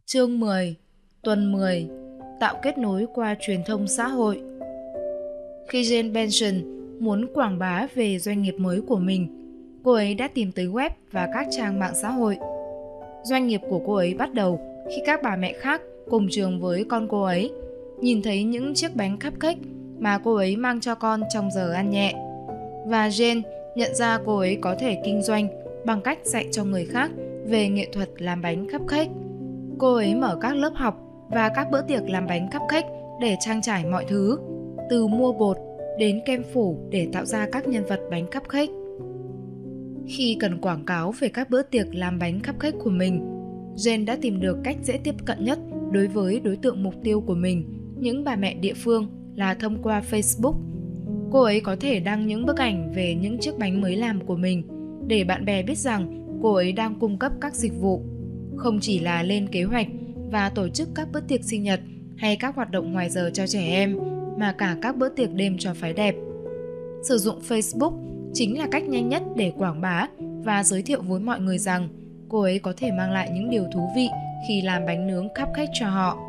Chương 10. Tuần 10. Tạo kết nối qua truyền thông xã hội. Khi Jane Benson muốn quảng bá về doanh nghiệp mới của mình, cô ấy đã tìm tới web và các trang mạng xã hội. Doanh nghiệp của cô ấy bắt đầu khi các bà mẹ khác cùng trường với con cô ấy nhìn thấy những chiếc bánh cupcake mà cô ấy mang cho con trong giờ ăn nhẹ. Và Jane nhận ra cô ấy có thể kinh doanh bằng cách dạy cho người khác về nghệ thuật làm bánh cupcake. Cô ấy mở các lớp học và các bữa tiệc làm bánh cupcake để trang trải mọi thứ, từ mua bột đến kem phủ để tạo ra các nhân vật bánh cupcake. Khi cần quảng cáo về các bữa tiệc làm bánh cupcake của mình, Jane đã tìm được cách dễ tiếp cận nhất đối với đối tượng mục tiêu của mình, những bà mẹ địa phương, là thông qua Facebook. Cô ấy có thể đăng những bức ảnh về những chiếc bánh mới làm của mình để bạn bè biết rằng cô ấy đang cung cấp các dịch vụ, không chỉ là lên kế hoạch và tổ chức các bữa tiệc sinh nhật hay các hoạt động ngoài giờ cho trẻ em, mà cả các bữa tiệc đêm cho phái đẹp. Sử dụng Facebook chính là cách nhanh nhất để quảng bá và giới thiệu với mọi người rằng cô ấy có thể mang lại những điều thú vị khi làm bánh nướng cupcake cho họ.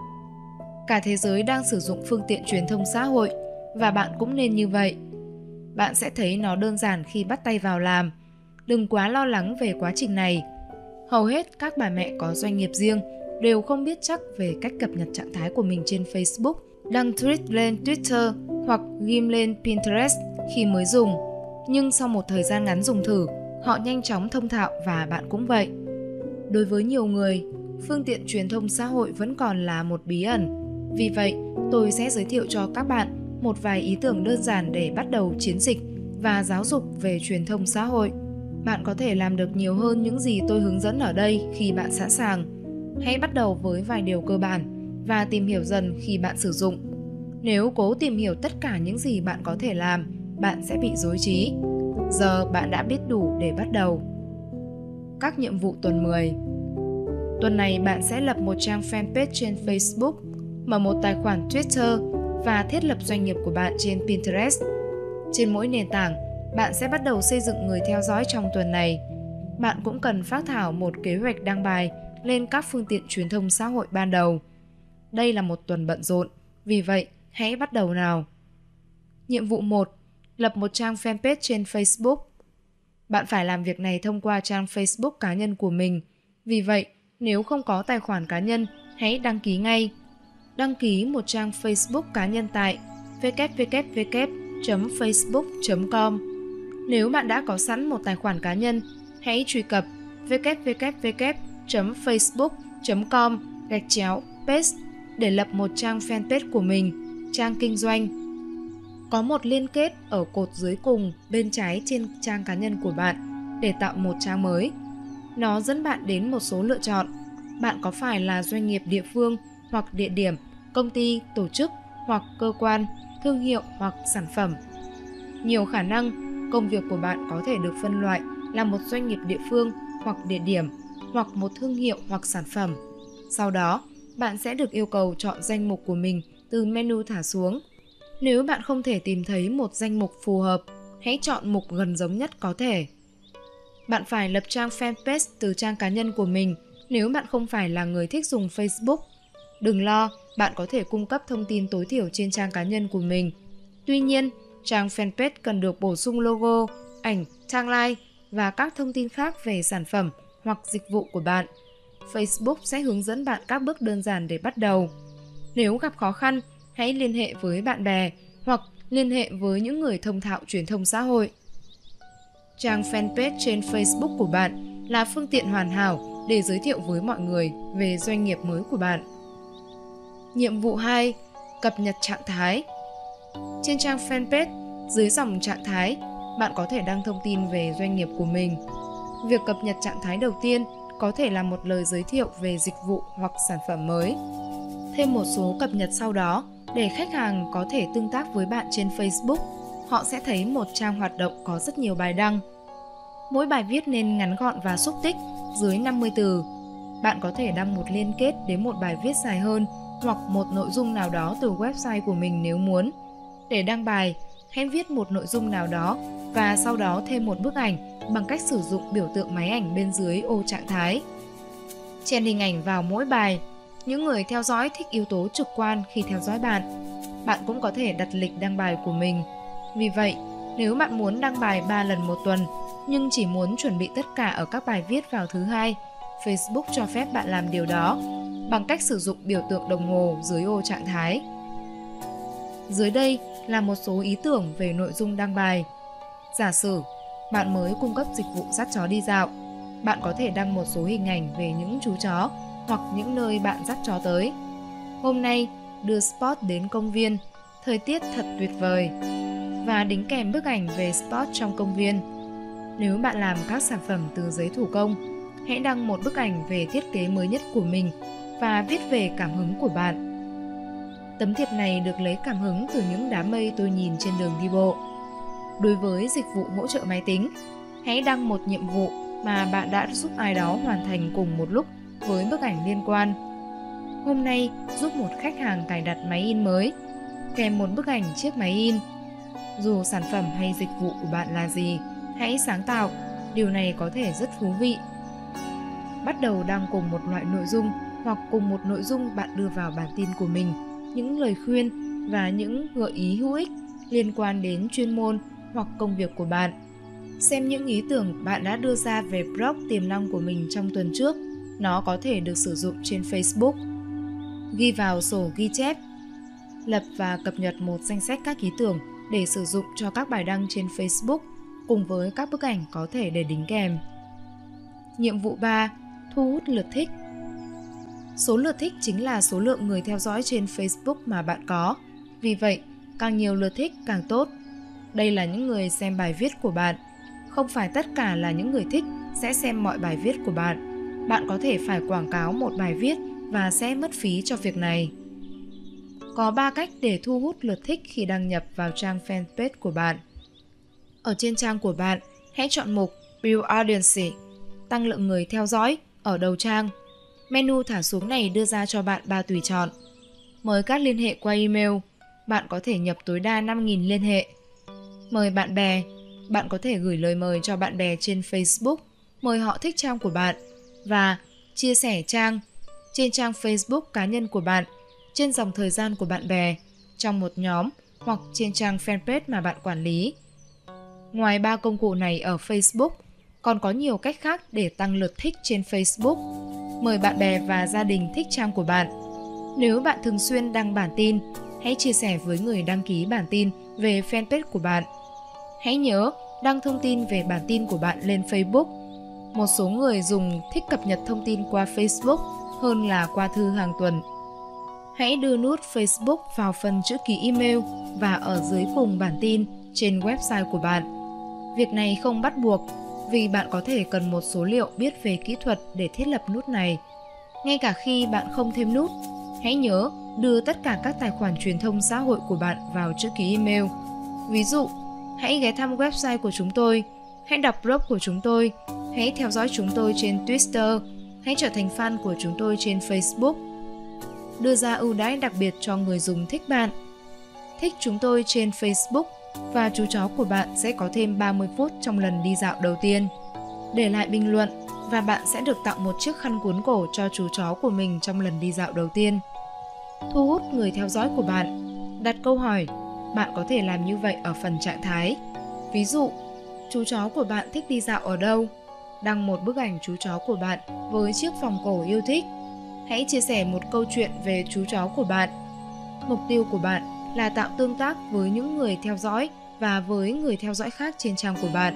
Cả thế giới đang sử dụng phương tiện truyền thông xã hội, và bạn cũng nên như vậy. Bạn sẽ thấy nó đơn giản khi bắt tay vào làm. Đừng quá lo lắng về quá trình này. Hầu hết các bà mẹ có doanh nghiệp riêng đều không biết chắc về cách cập nhật trạng thái của mình trên Facebook, đăng tweet lên Twitter hoặc ghim lên Pinterest khi mới dùng. Nhưng sau một thời gian ngắn dùng thử, họ nhanh chóng thông thạo, và bạn cũng vậy. Đối với nhiều người, phương tiện truyền thông xã hội vẫn còn là một bí ẩn. Vì vậy, tôi sẽ giới thiệu cho các bạn một vài ý tưởng đơn giản để bắt đầu chiến dịch và giáo dục về truyền thông xã hội. Bạn có thể làm được nhiều hơn những gì tôi hướng dẫn ở đây khi bạn sẵn sàng. Hãy bắt đầu với vài điều cơ bản và tìm hiểu dần khi bạn sử dụng. Nếu cố tìm hiểu tất cả những gì bạn có thể làm, bạn sẽ bị rối trí. Giờ bạn đã biết đủ để bắt đầu. Các nhiệm vụ tuần 10. Tuần này bạn sẽ lập một trang fanpage trên Facebook, mở một tài khoản Twitter và thiết lập doanh nghiệp của bạn trên Pinterest. Trên mỗi nền tảng, bạn sẽ bắt đầu xây dựng người theo dõi trong tuần này. Bạn cũng cần phác thảo một kế hoạch đăng bài lên các phương tiện truyền thông xã hội ban đầu. Đây là một tuần bận rộn, vì vậy hãy bắt đầu nào. Nhiệm vụ 1. Lập một trang fanpage trên Facebook. Bạn phải làm việc này thông qua trang Facebook cá nhân của mình. Vì vậy, nếu không có tài khoản cá nhân, hãy đăng ký ngay. Đăng ký một trang Facebook cá nhân tại www.facebook.com. Nếu bạn đã có sẵn một tài khoản cá nhân, hãy truy cập www.facebook.com/page để lập một trang fanpage của mình, trang kinh doanh. Có một liên kết ở cột dưới cùng bên trái trên trang cá nhân của bạn để tạo một trang mới. Nó dẫn bạn đến một số lựa chọn. Bạn có phải là doanh nghiệp địa phương hoặc địa điểm, công ty, tổ chức hoặc cơ quan, thương hiệu hoặc sản phẩm. Nhiều khả năng, công việc của bạn có thể được phân loại là một doanh nghiệp địa phương hoặc địa điểm, hoặc một thương hiệu hoặc sản phẩm. Sau đó, bạn sẽ được yêu cầu chọn danh mục của mình từ menu thả xuống. Nếu bạn không thể tìm thấy một danh mục phù hợp, hãy chọn mục gần giống nhất có thể. Bạn phải lập trang fanpage từ trang cá nhân của mình nếu bạn không phải là người thích dùng Facebook. Đừng lo, bạn có thể cung cấp thông tin tối thiểu trên trang cá nhân của mình. Tuy nhiên, trang fanpage cần được bổ sung logo, ảnh, tagline và các thông tin khác về sản phẩm hoặc dịch vụ của bạn. Facebook sẽ hướng dẫn bạn các bước đơn giản để bắt đầu. Nếu gặp khó khăn, hãy liên hệ với bạn bè hoặc liên hệ với những người thông thạo truyền thông xã hội. Trang fanpage trên Facebook của bạn là phương tiện hoàn hảo để giới thiệu với mọi người về doanh nghiệp mới của bạn. Nhiệm vụ 2. Cập nhật trạng thái. Trên trang fanpage, dưới dòng trạng thái, bạn có thể đăng thông tin về doanh nghiệp của mình. Việc cập nhật trạng thái đầu tiên có thể là một lời giới thiệu về dịch vụ hoặc sản phẩm mới. Thêm một số cập nhật sau đó để khách hàng có thể tương tác với bạn trên Facebook. Họ sẽ thấy một trang hoạt động có rất nhiều bài đăng. Mỗi bài viết nên ngắn gọn và xúc tích, dưới 50 từ. Bạn có thể đăng một liên kết đến một bài viết dài hơn hoặc một nội dung nào đó từ website của mình nếu muốn. Để đăng bài, hãy viết một nội dung nào đó và sau đó thêm một bức ảnh bằng cách sử dụng biểu tượng máy ảnh bên dưới ô trạng thái. Chèn hình ảnh vào mỗi bài. Những người theo dõi thích yếu tố trực quan khi theo dõi bạn. Bạn cũng có thể đặt lịch đăng bài của mình. Vì vậy, nếu bạn muốn đăng bài 3 lần một tuần, nhưng chỉ muốn chuẩn bị tất cả ở các bài viết vào thứ Hai, Facebook cho phép bạn làm điều đó bằng cách sử dụng biểu tượng đồng hồ dưới ô trạng thái. Dưới đây là một số ý tưởng về nội dung đăng bài. Giả sử, bạn mới cung cấp dịch vụ dắt chó đi dạo. Bạn có thể đăng một số hình ảnh về những chú chó hoặc những nơi bạn dắt chó tới. Hôm nay, đưa Spot đến công viên, thời tiết thật tuyệt vời. Và đính kèm bức ảnh về Spot trong công viên. Nếu bạn làm các sản phẩm từ giấy thủ công, hãy đăng một bức ảnh về thiết kế mới nhất của mình và viết về cảm hứng của bạn. Tấm thiệp này được lấy cảm hứng từ những đám mây tôi nhìn trên đường đi bộ. Đối với dịch vụ hỗ trợ máy tính, hãy đăng một nhiệm vụ mà bạn đã giúp ai đó hoàn thành cùng một lúc với bức ảnh liên quan. Hôm nay giúp một khách hàng cài đặt máy in mới, kèm một bức ảnh chiếc máy in. Dù sản phẩm hay dịch vụ của bạn là gì, hãy sáng tạo, điều này có thể rất thú vị. Bắt đầu đăng cùng một loại nội dung hoặc cùng một nội dung bạn đưa vào bản tin của mình, những lời khuyên và những gợi ý hữu ích liên quan đến chuyên môn hoặc công việc của bạn. Xem những ý tưởng bạn đã đưa ra về blog tiềm năng của mình trong tuần trước, nó có thể được sử dụng trên Facebook. Ghi vào sổ ghi chép. Lập và cập nhật một danh sách các ý tưởng để sử dụng cho các bài đăng trên Facebook cùng với các bức ảnh có thể để đính kèm. Nhiệm vụ 3. Thu hút lượt thích. Số lượt thích chính là số lượng người theo dõi trên Facebook mà bạn có. Vì vậy, càng nhiều lượt thích càng tốt. Đây là những người xem bài viết của bạn. Không phải tất cả là những người thích sẽ xem mọi bài viết của bạn. Bạn có thể phải quảng cáo một bài viết và sẽ mất phí cho việc này. Có 3 cách để thu hút lượt thích khi đăng nhập vào trang fanpage của bạn. Ở trên trang của bạn, hãy chọn mục Build Audience, tăng lượng người theo dõi ở đầu trang. Menu thả xuống này đưa ra cho bạn 3 tùy chọn. Mời các liên hệ qua email, bạn có thể nhập tối đa 5.000 liên hệ. Mời bạn bè, bạn có thể gửi lời mời cho bạn bè trên Facebook, mời họ thích trang của bạn. Và chia sẻ trang trên trang Facebook cá nhân của bạn, trên dòng thời gian của bạn bè, trong một nhóm hoặc trên trang fanpage mà bạn quản lý. Ngoài 3 công cụ này ở Facebook, còn có nhiều cách khác để tăng lượt thích trên Facebook. Mời bạn bè và gia đình thích trang của bạn. Nếu bạn thường xuyên đăng bản tin, hãy chia sẻ với người đăng ký bản tin về fanpage của bạn. Hãy nhớ đăng thông tin về bản tin của bạn lên Facebook. Một số người dùng thích cập nhật thông tin qua Facebook hơn là qua thư hàng tuần. Hãy đưa nút Facebook vào phần chữ ký email và ở dưới cùng bản tin trên website của bạn. Việc này không bắt buộc vì bạn có thể cần một số liệu biết về kỹ thuật để thiết lập nút này. Ngay cả khi bạn không thêm nút, hãy nhớ đưa tất cả các tài khoản truyền thông xã hội của bạn vào chữ ký email. Ví dụ, hãy ghé thăm website của chúng tôi, hãy đọc blog của chúng tôi, hãy theo dõi chúng tôi trên Twitter, hãy trở thành fan của chúng tôi trên Facebook. Đưa ra ưu đãi đặc biệt cho người dùng thích bạn. Thích chúng tôi trên Facebook và chú chó của bạn sẽ có thêm 30 phút trong lần đi dạo đầu tiên. Để lại bình luận và bạn sẽ được tặng một chiếc khăn cuốn cổ cho chú chó của mình trong lần đi dạo đầu tiên. Thu hút người theo dõi của bạn. Đặt câu hỏi. Bạn có thể làm như vậy ở phần trạng thái. Ví dụ, chú chó của bạn thích đi dạo ở đâu? Đăng một bức ảnh chú chó của bạn với chiếc vòng cổ yêu thích. Hãy chia sẻ một câu chuyện về chú chó của bạn. Mục tiêu của bạn là tạo tương tác với những người theo dõi và với người theo dõi khác trên trang của bạn.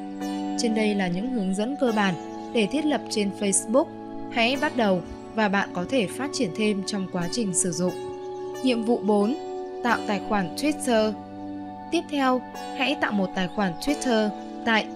Trên đây là những hướng dẫn cơ bản để thiết lập trên Facebook. Hãy bắt đầu và bạn có thể phát triển thêm trong quá trình sử dụng. Nhiệm vụ 4. Tạo tài khoản Twitter. Tiếp theo, hãy tạo một tài khoản Twitter tại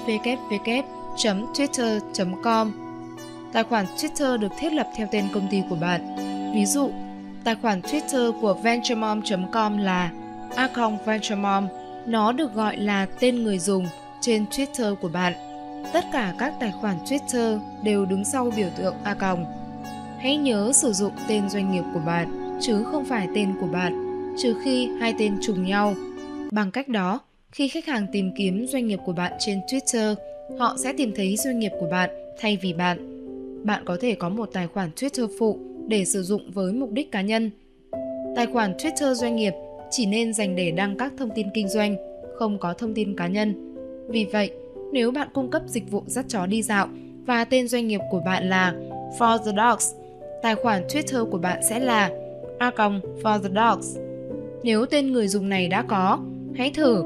www.twitter.com. Tài khoản Twitter được thiết lập theo tên công ty của bạn. Ví dụ, tài khoản Twitter của venturemom.com là @venturemom. Nó được gọi là tên người dùng trên Twitter của bạn. Tất cả các tài khoản Twitter đều đứng sau biểu tượng _ Hãy nhớ sử dụng tên doanh nghiệp của bạn, chứ không phải tên của bạn, trừ khi hai tên trùng nhau. Bằng cách đó, khi khách hàng tìm kiếm doanh nghiệp của bạn trên Twitter, họ sẽ tìm thấy doanh nghiệp của bạn thay vì bạn. bạn có thể có một tài khoản Twitter phụ để sử dụng với mục đích cá nhân. Tài khoản Twitter doanh nghiệp chỉ nên dành để đăng các thông tin kinh doanh, không có thông tin cá nhân. Vì vậy, nếu bạn cung cấp dịch vụ dắt chó đi dạo và tên doanh nghiệp của bạn là For the Dogs, tài khoản Twitter của bạn sẽ là @for the dogs. Nếu tên người dùng này đã có, hãy thử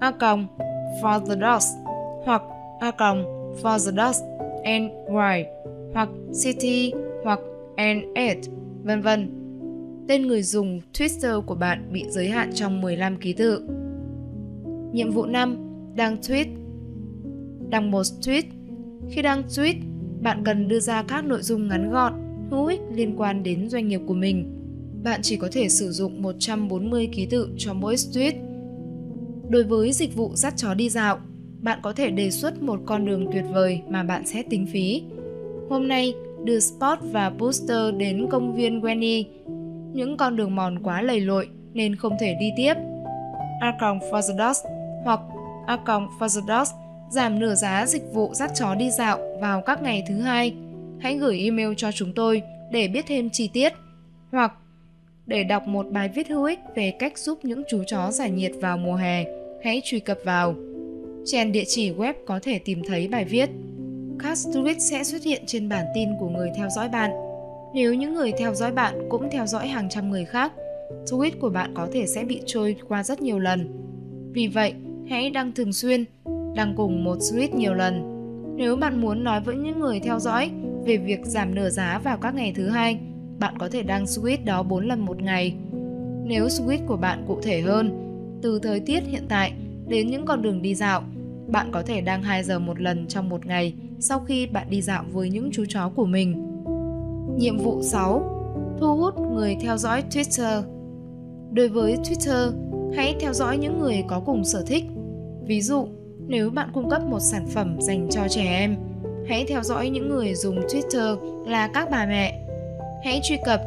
@for the dogs hoặc @for the dogs NY hoặc city hoặc NS, vân vân. Tên người dùng Twitter của bạn bị giới hạn trong 15 ký tự. Nhiệm vụ 5. Đăng tweet. Đăng một tweet. Khi đăng tweet, bạn cần đưa ra các nội dung ngắn gọn, hữu ích liên quan đến doanh nghiệp của mình. Bạn chỉ có thể sử dụng 140 ký tự cho mỗi tweet. Đối với dịch vụ dắt chó đi dạo, bạn có thể đề xuất một con đường tuyệt vời mà bạn sẽ tính phí. Hôm nay, đưa Spot và Booster đến công viên Wendy. Những con đường mòn quá lầy lội nên không thể đi tiếp. For the Dogs hoặc for the Dogs giảm nửa giá dịch vụ dắt chó đi dạo vào các ngày thứ Hai. Hãy gửi email cho chúng tôi để biết thêm chi tiết, hoặc để đọc một bài viết hữu ích về cách giúp những chú chó giải nhiệt vào mùa hè, hãy truy cập vào. Chèn địa chỉ web có thể tìm thấy bài viết. Các tweet sẽ xuất hiện trên bản tin của người theo dõi bạn. Nếu những người theo dõi bạn cũng theo dõi hàng trăm người khác, tweet của bạn có thể sẽ bị trôi qua rất nhiều lần. Vì vậy, hãy đăng thường xuyên, đăng cùng một tweet nhiều lần. Nếu bạn muốn nói với những người theo dõi về việc giảm nửa giá vào các ngày thứ Hai, bạn có thể đăng tweet đó 4 lần một ngày. Nếu tweet của bạn cụ thể hơn, từ thời tiết hiện tại đến những con đường đi dạo, bạn có thể đăng 2 giờ một lần trong một ngày sau khi bạn đi dạo với những chú chó của mình. Nhiệm vụ 6. Thu hút người theo dõi Twitter. Đối với Twitter, hãy theo dõi những người có cùng sở thích. Ví dụ, nếu bạn cung cấp một sản phẩm dành cho trẻ em, hãy theo dõi những người dùng Twitter là các bà mẹ. Hãy truy cập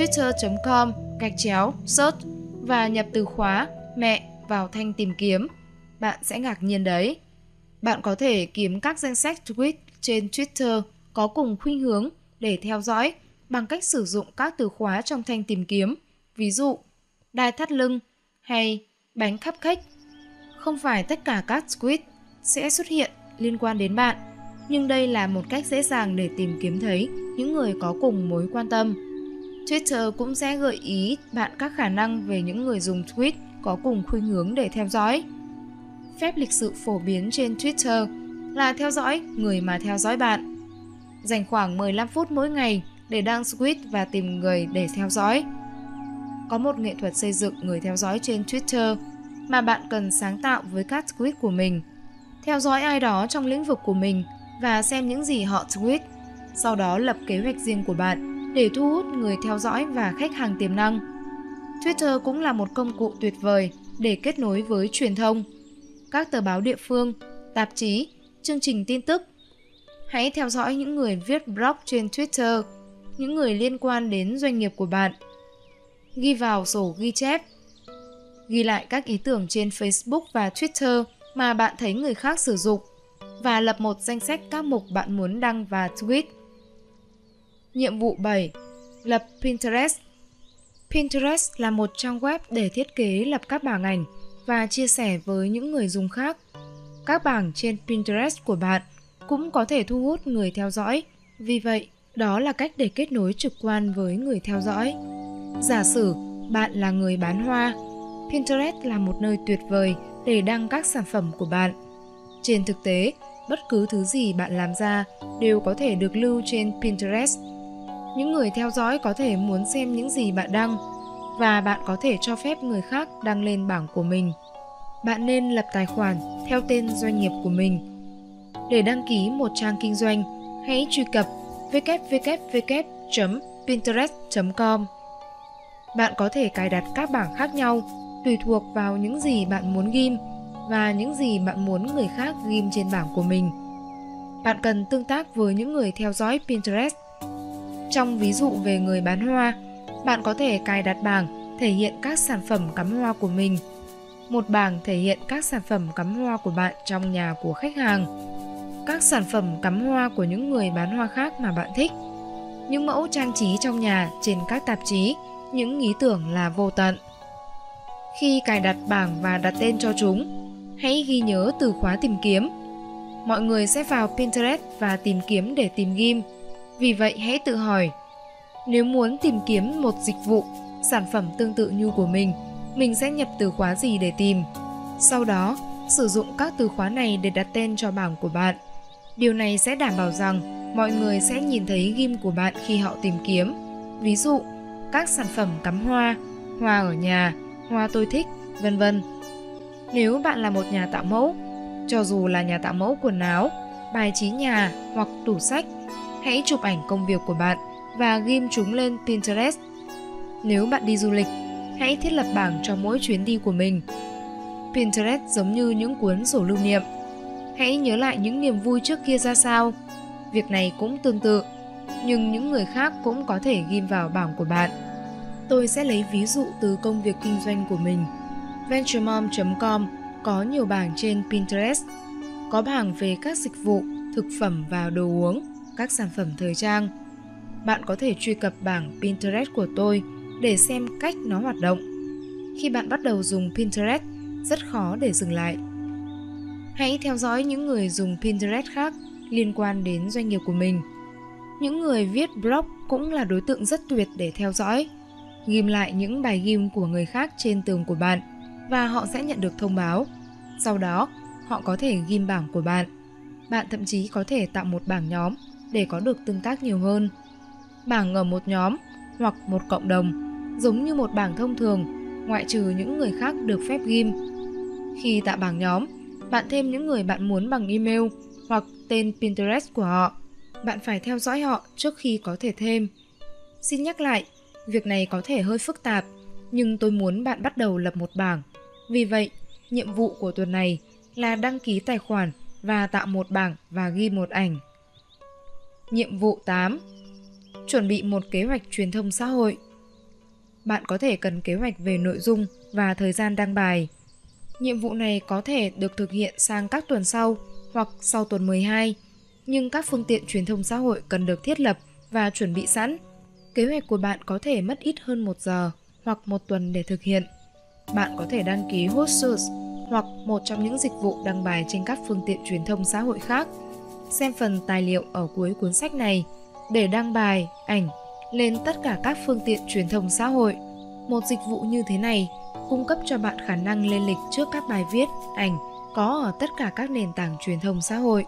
twitter.com/search và nhập từ khóa mẹ vào thanh tìm kiếm. Bạn sẽ ngạc nhiên đấy. Bạn có thể kiếm các danh sách tweet trên Twitter có cùng khuynh hướng để theo dõi bằng cách sử dụng các từ khóa trong thanh tìm kiếm, ví dụ đai thắt lưng hay bánh cupcake. Không phải tất cả các tweet sẽ xuất hiện liên quan đến bạn, nhưng đây là một cách dễ dàng để tìm kiếm thấy những người có cùng mối quan tâm. Twitter cũng sẽ gợi ý bạn các khả năng về những người dùng tweet có cùng khuynh hướng để theo dõi. Phép lịch sự phổ biến trên Twitter là theo dõi người mà theo dõi bạn. Dành khoảng 15 phút mỗi ngày để đăng tweet và tìm người để theo dõi. Có một nghệ thuật xây dựng người theo dõi trên Twitter mà bạn cần sáng tạo với các tweet của mình. Theo dõi ai đó trong lĩnh vực của mình và xem những gì họ tweet. Sau đó lập kế hoạch riêng của bạn để thu hút người theo dõi và khách hàng tiềm năng. Twitter cũng là một công cụ tuyệt vời để kết nối với truyền thông, các tờ báo địa phương, tạp chí, chương trình tin tức. Hãy theo dõi những người viết blog trên Twitter, những người liên quan đến doanh nghiệp của bạn. Ghi vào sổ ghi chép. Ghi lại các ý tưởng trên Facebook và Twitter mà bạn thấy người khác sử dụng và lập một danh sách các mục bạn muốn đăng và tweet. Nhiệm vụ 7. Lập Pinterest. Pinterest là một trang web để thiết kế lập các bảng ảnh và chia sẻ với những người dùng khác. Các bảng trên Pinterest của bạn cũng có thể thu hút người theo dõi, vì vậy đó là cách để kết nối trực quan với người theo dõi. Giả sử bạn là người bán hoa, Pinterest là một nơi tuyệt vời để đăng các sản phẩm của bạn. Trên thực tế, bất cứ thứ gì bạn làm ra đều có thể được lưu trên Pinterest. Những người theo dõi có thể muốn xem những gì bạn đăng, và bạn có thể cho phép người khác đăng lên bảng của mình. Bạn nên lập tài khoản theo tên doanh nghiệp của mình. Để đăng ký một trang kinh doanh, hãy truy cập www.pinterest.com. Bạn có thể cài đặt các bảng khác nhau tùy thuộc vào những gì bạn muốn ghim và những gì bạn muốn người khác ghim trên bảng của mình. Bạn cần tương tác với những người theo dõi Pinterest. Trong ví dụ về người bán hoa, bạn có thể cài đặt bảng thể hiện các sản phẩm cắm hoa của mình, một bảng thể hiện các sản phẩm cắm hoa của bạn trong nhà của khách hàng. các sản phẩm cắm hoa của những người bán hoa khác mà bạn thích, những mẫu trang trí trong nhà trên các tạp chí, những ý tưởng là vô tận. Khi cài đặt bảng và đặt tên cho chúng, hãy ghi nhớ từ khóa tìm kiếm. Mọi người sẽ vào Pinterest và tìm kiếm để tìm ghim. Vì vậy hãy tự hỏi, nếu muốn tìm kiếm một dịch vụ, sản phẩm tương tự như của mình sẽ nhập từ khóa gì để tìm? Sau đó, sử dụng các từ khóa này để đặt tên cho bảng của bạn. Điều này sẽ đảm bảo rằng mọi người sẽ nhìn thấy ghim của bạn khi họ tìm kiếm. Ví dụ, các sản phẩm cắm hoa, hoa ở nhà, hoa tôi thích, vân vân. Nếu bạn là một nhà tạo mẫu, cho dù là nhà tạo mẫu quần áo, bài trí nhà hoặc tủ sách, hãy chụp ảnh công việc của bạn và ghim chúng lên Pinterest. Nếu bạn đi du lịch, hãy thiết lập bảng cho mỗi chuyến đi của mình. Pinterest giống như những cuốn sổ lưu niệm. Hãy nhớ lại những niềm vui trước kia ra sao. Việc này cũng tương tự, nhưng những người khác cũng có thể ghim vào bảng của bạn. Tôi sẽ lấy ví dụ từ công việc kinh doanh của mình. Venturemom.com có nhiều bảng trên Pinterest. Có bảng về các dịch vụ, thực phẩm và đồ uống, các sản phẩm thời trang. Bạn có thể truy cập bảng Pinterest của tôi để xem cách nó hoạt động. Khi bạn bắt đầu dùng Pinterest, rất khó để dừng lại. Hãy theo dõi những người dùng Pinterest khác liên quan đến doanh nghiệp của mình. Những người viết blog cũng là đối tượng rất tuyệt để theo dõi. Ghim lại những bài ghim của người khác trên tường của bạn và họ sẽ nhận được thông báo. Sau đó, họ có thể ghim bảng của bạn. Bạn thậm chí có thể tạo một bảng nhóm để có được tương tác nhiều hơn. Bảng ở một nhóm hoặc một cộng đồng giống như một bảng thông thường, ngoại trừ những người khác được phép ghim. Khi tạo bảng nhóm, bạn thêm những người bạn muốn bằng email hoặc tên Pinterest của họ. Bạn phải theo dõi họ trước khi có thể thêm. Xin nhắc lại, việc này có thể hơi phức tạp, nhưng tôi muốn bạn bắt đầu lập một bảng. Vì vậy, nhiệm vụ của tuần này là đăng ký tài khoản và tạo một bảng và ghi một ảnh. Nhiệm vụ 8. Chuẩn bị một kế hoạch truyền thông xã hội. Bạn có thể cần kế hoạch về nội dung và thời gian đăng bài. Nhiệm vụ này có thể được thực hiện sang các tuần sau hoặc sau tuần 12, nhưng các phương tiện truyền thông xã hội cần được thiết lập và chuẩn bị sẵn. Kế hoạch của bạn có thể mất ít hơn 1 giờ hoặc 1 tuần để thực hiện. Bạn có thể đăng ký Hostsus hoặc một trong những dịch vụ đăng bài trên các phương tiện truyền thông xã hội khác. Xem phần tài liệu ở cuối cuốn sách này để đăng bài, ảnh lên tất cả các phương tiện truyền thông xã hội. Một dịch vụ như thế này cung cấp cho bạn khả năng lên lịch trước các bài viết, ảnh có ở tất cả các nền tảng truyền thông xã hội.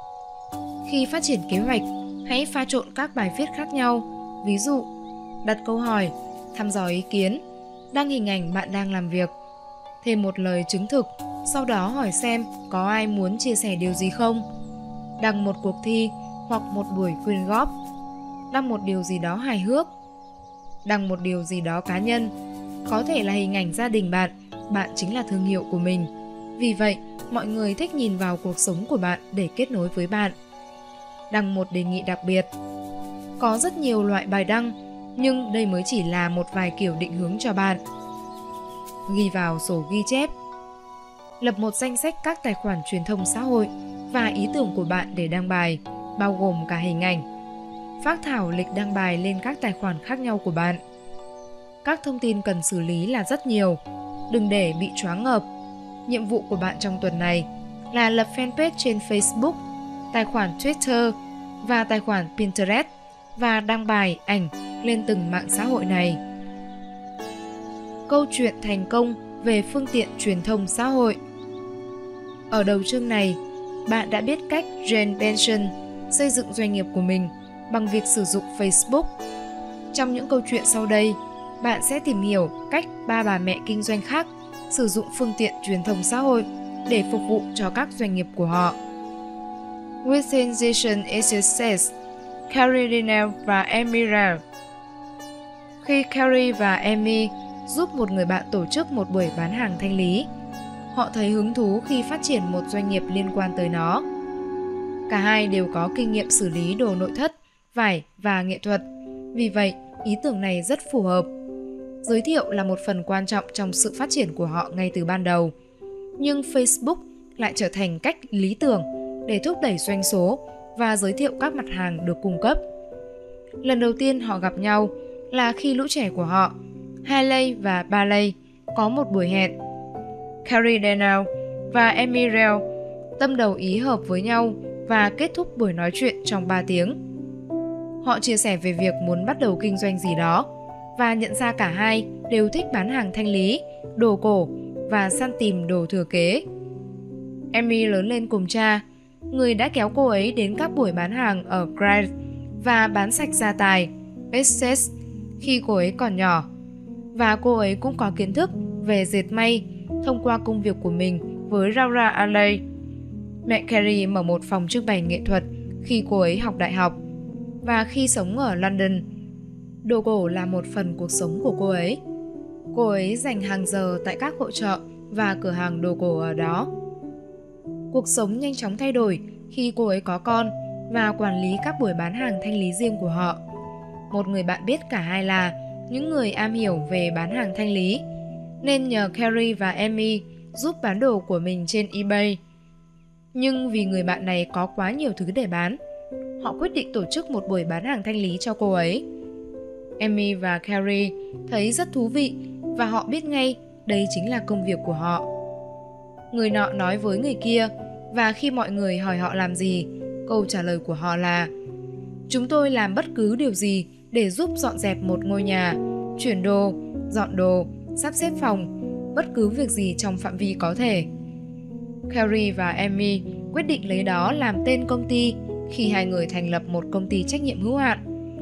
Khi phát triển kế hoạch, hãy pha trộn các bài viết khác nhau. Ví dụ, đặt câu hỏi, thăm dò ý kiến, đăng hình ảnh bạn đang làm việc, thêm một lời chứng thực, sau đó hỏi xem có ai muốn chia sẻ điều gì không, đăng một cuộc thi hoặc một buổi quyên góp, đăng một điều gì đó hài hước, đăng một điều gì đó cá nhân, có thể là hình ảnh gia đình bạn, bạn chính là thương hiệu của mình. Vì vậy, mọi người thích nhìn vào cuộc sống của bạn để kết nối với bạn. Đăng một đề nghị đặc biệt. Có rất nhiều loại bài đăng, nhưng đây mới chỉ là một vài kiểu định hướng cho bạn. Ghi vào sổ ghi chép. Lập một danh sách các tài khoản truyền thông xã hội và ý tưởng của bạn để đăng bài, bao gồm cả hình ảnh. Phác thảo lịch đăng bài lên các tài khoản khác nhau của bạn. Các thông tin cần xử lý là rất nhiều, đừng để bị choáng ngợp. Nhiệm vụ của bạn trong tuần này là lập fanpage trên Facebook, tài khoản Twitter và tài khoản Pinterest và đăng bài, ảnh lên từng mạng xã hội này. Câu chuyện thành công về phương tiện truyền thông xã hội. Ở đầu chương này, bạn đã biết cách Jane Benson xây dựng doanh nghiệp của mình bằng việc sử dụng Facebook. Trong những câu chuyện sau đây, bạn sẽ tìm hiểu cách 3 bà mẹ kinh doanh khác sử dụng phương tiện truyền thông xã hội để phục vụ cho các doanh nghiệp của họ. Within is Success, Carrie Linnell và Amy Rao. Khi Carrie và Amy giúp một người bạn tổ chức một buổi bán hàng thanh lý, họ thấy hứng thú khi phát triển một doanh nghiệp liên quan tới nó. Cả hai đều có kinh nghiệm xử lý đồ nội thất, vải và nghệ thuật, vì vậy ý tưởng này rất phù hợp. Giới thiệu là một phần quan trọng trong sự phát triển của họ ngay từ ban đầu. Nhưng Facebook lại trở thành cách lý tưởng để thúc đẩy doanh số và giới thiệu các mặt hàng được cung cấp. Lần đầu tiên họ gặp nhau là khi lũ trẻ của họ, Hailey và Bailey, có một buổi hẹn. Carrie Daniel và Amy Rell tâm đầu ý hợp với nhau và kết thúc buổi nói chuyện trong 3 tiếng. Họ chia sẻ về việc muốn bắt đầu kinh doanh gì đó và nhận ra cả hai đều thích bán hàng thanh lý, đồ cổ và săn tìm đồ thừa kế. Amy lớn lên cùng cha, người đã kéo cô ấy đến các buổi bán hàng ở Grace và bán sạch gia tài, Essex, khi cô ấy còn nhỏ. Và cô ấy cũng có kiến thức về dệt may thông qua công việc của mình với Laura Alley. Mẹ Carrie mở một phòng trưng bày nghệ thuật khi cô ấy học đại học. Và khi sống ở London, đồ cổ là một phần cuộc sống của cô ấy. Cô ấy dành hàng giờ tại các hội chợ và cửa hàng đồ cổ ở đó. Cuộc sống nhanh chóng thay đổi khi cô ấy có con và quản lý các buổi bán hàng thanh lý riêng của họ. Một người bạn biết cả hai là những người am hiểu về bán hàng thanh lý, nên nhờ Carrie và Amy giúp bán đồ của mình trên eBay. Nhưng vì người bạn này có quá nhiều thứ để bán, họ quyết định tổ chức một buổi bán hàng thanh lý cho cô ấy. Amy và Carrie thấy rất thú vị và họ biết ngay đây chính là công việc của họ. Người nọ nói với người kia, và khi mọi người hỏi họ làm gì, câu trả lời của họ là: chúng tôi làm bất cứ điều gì để giúp dọn dẹp một ngôi nhà, chuyển đồ, dọn đồ, sắp xếp phòng, bất cứ việc gì trong phạm vi có thể. Carrie và Amy quyết định lấy đó làm tên công ty khi hai người thành lập một công ty trách nhiệm hữu hạn,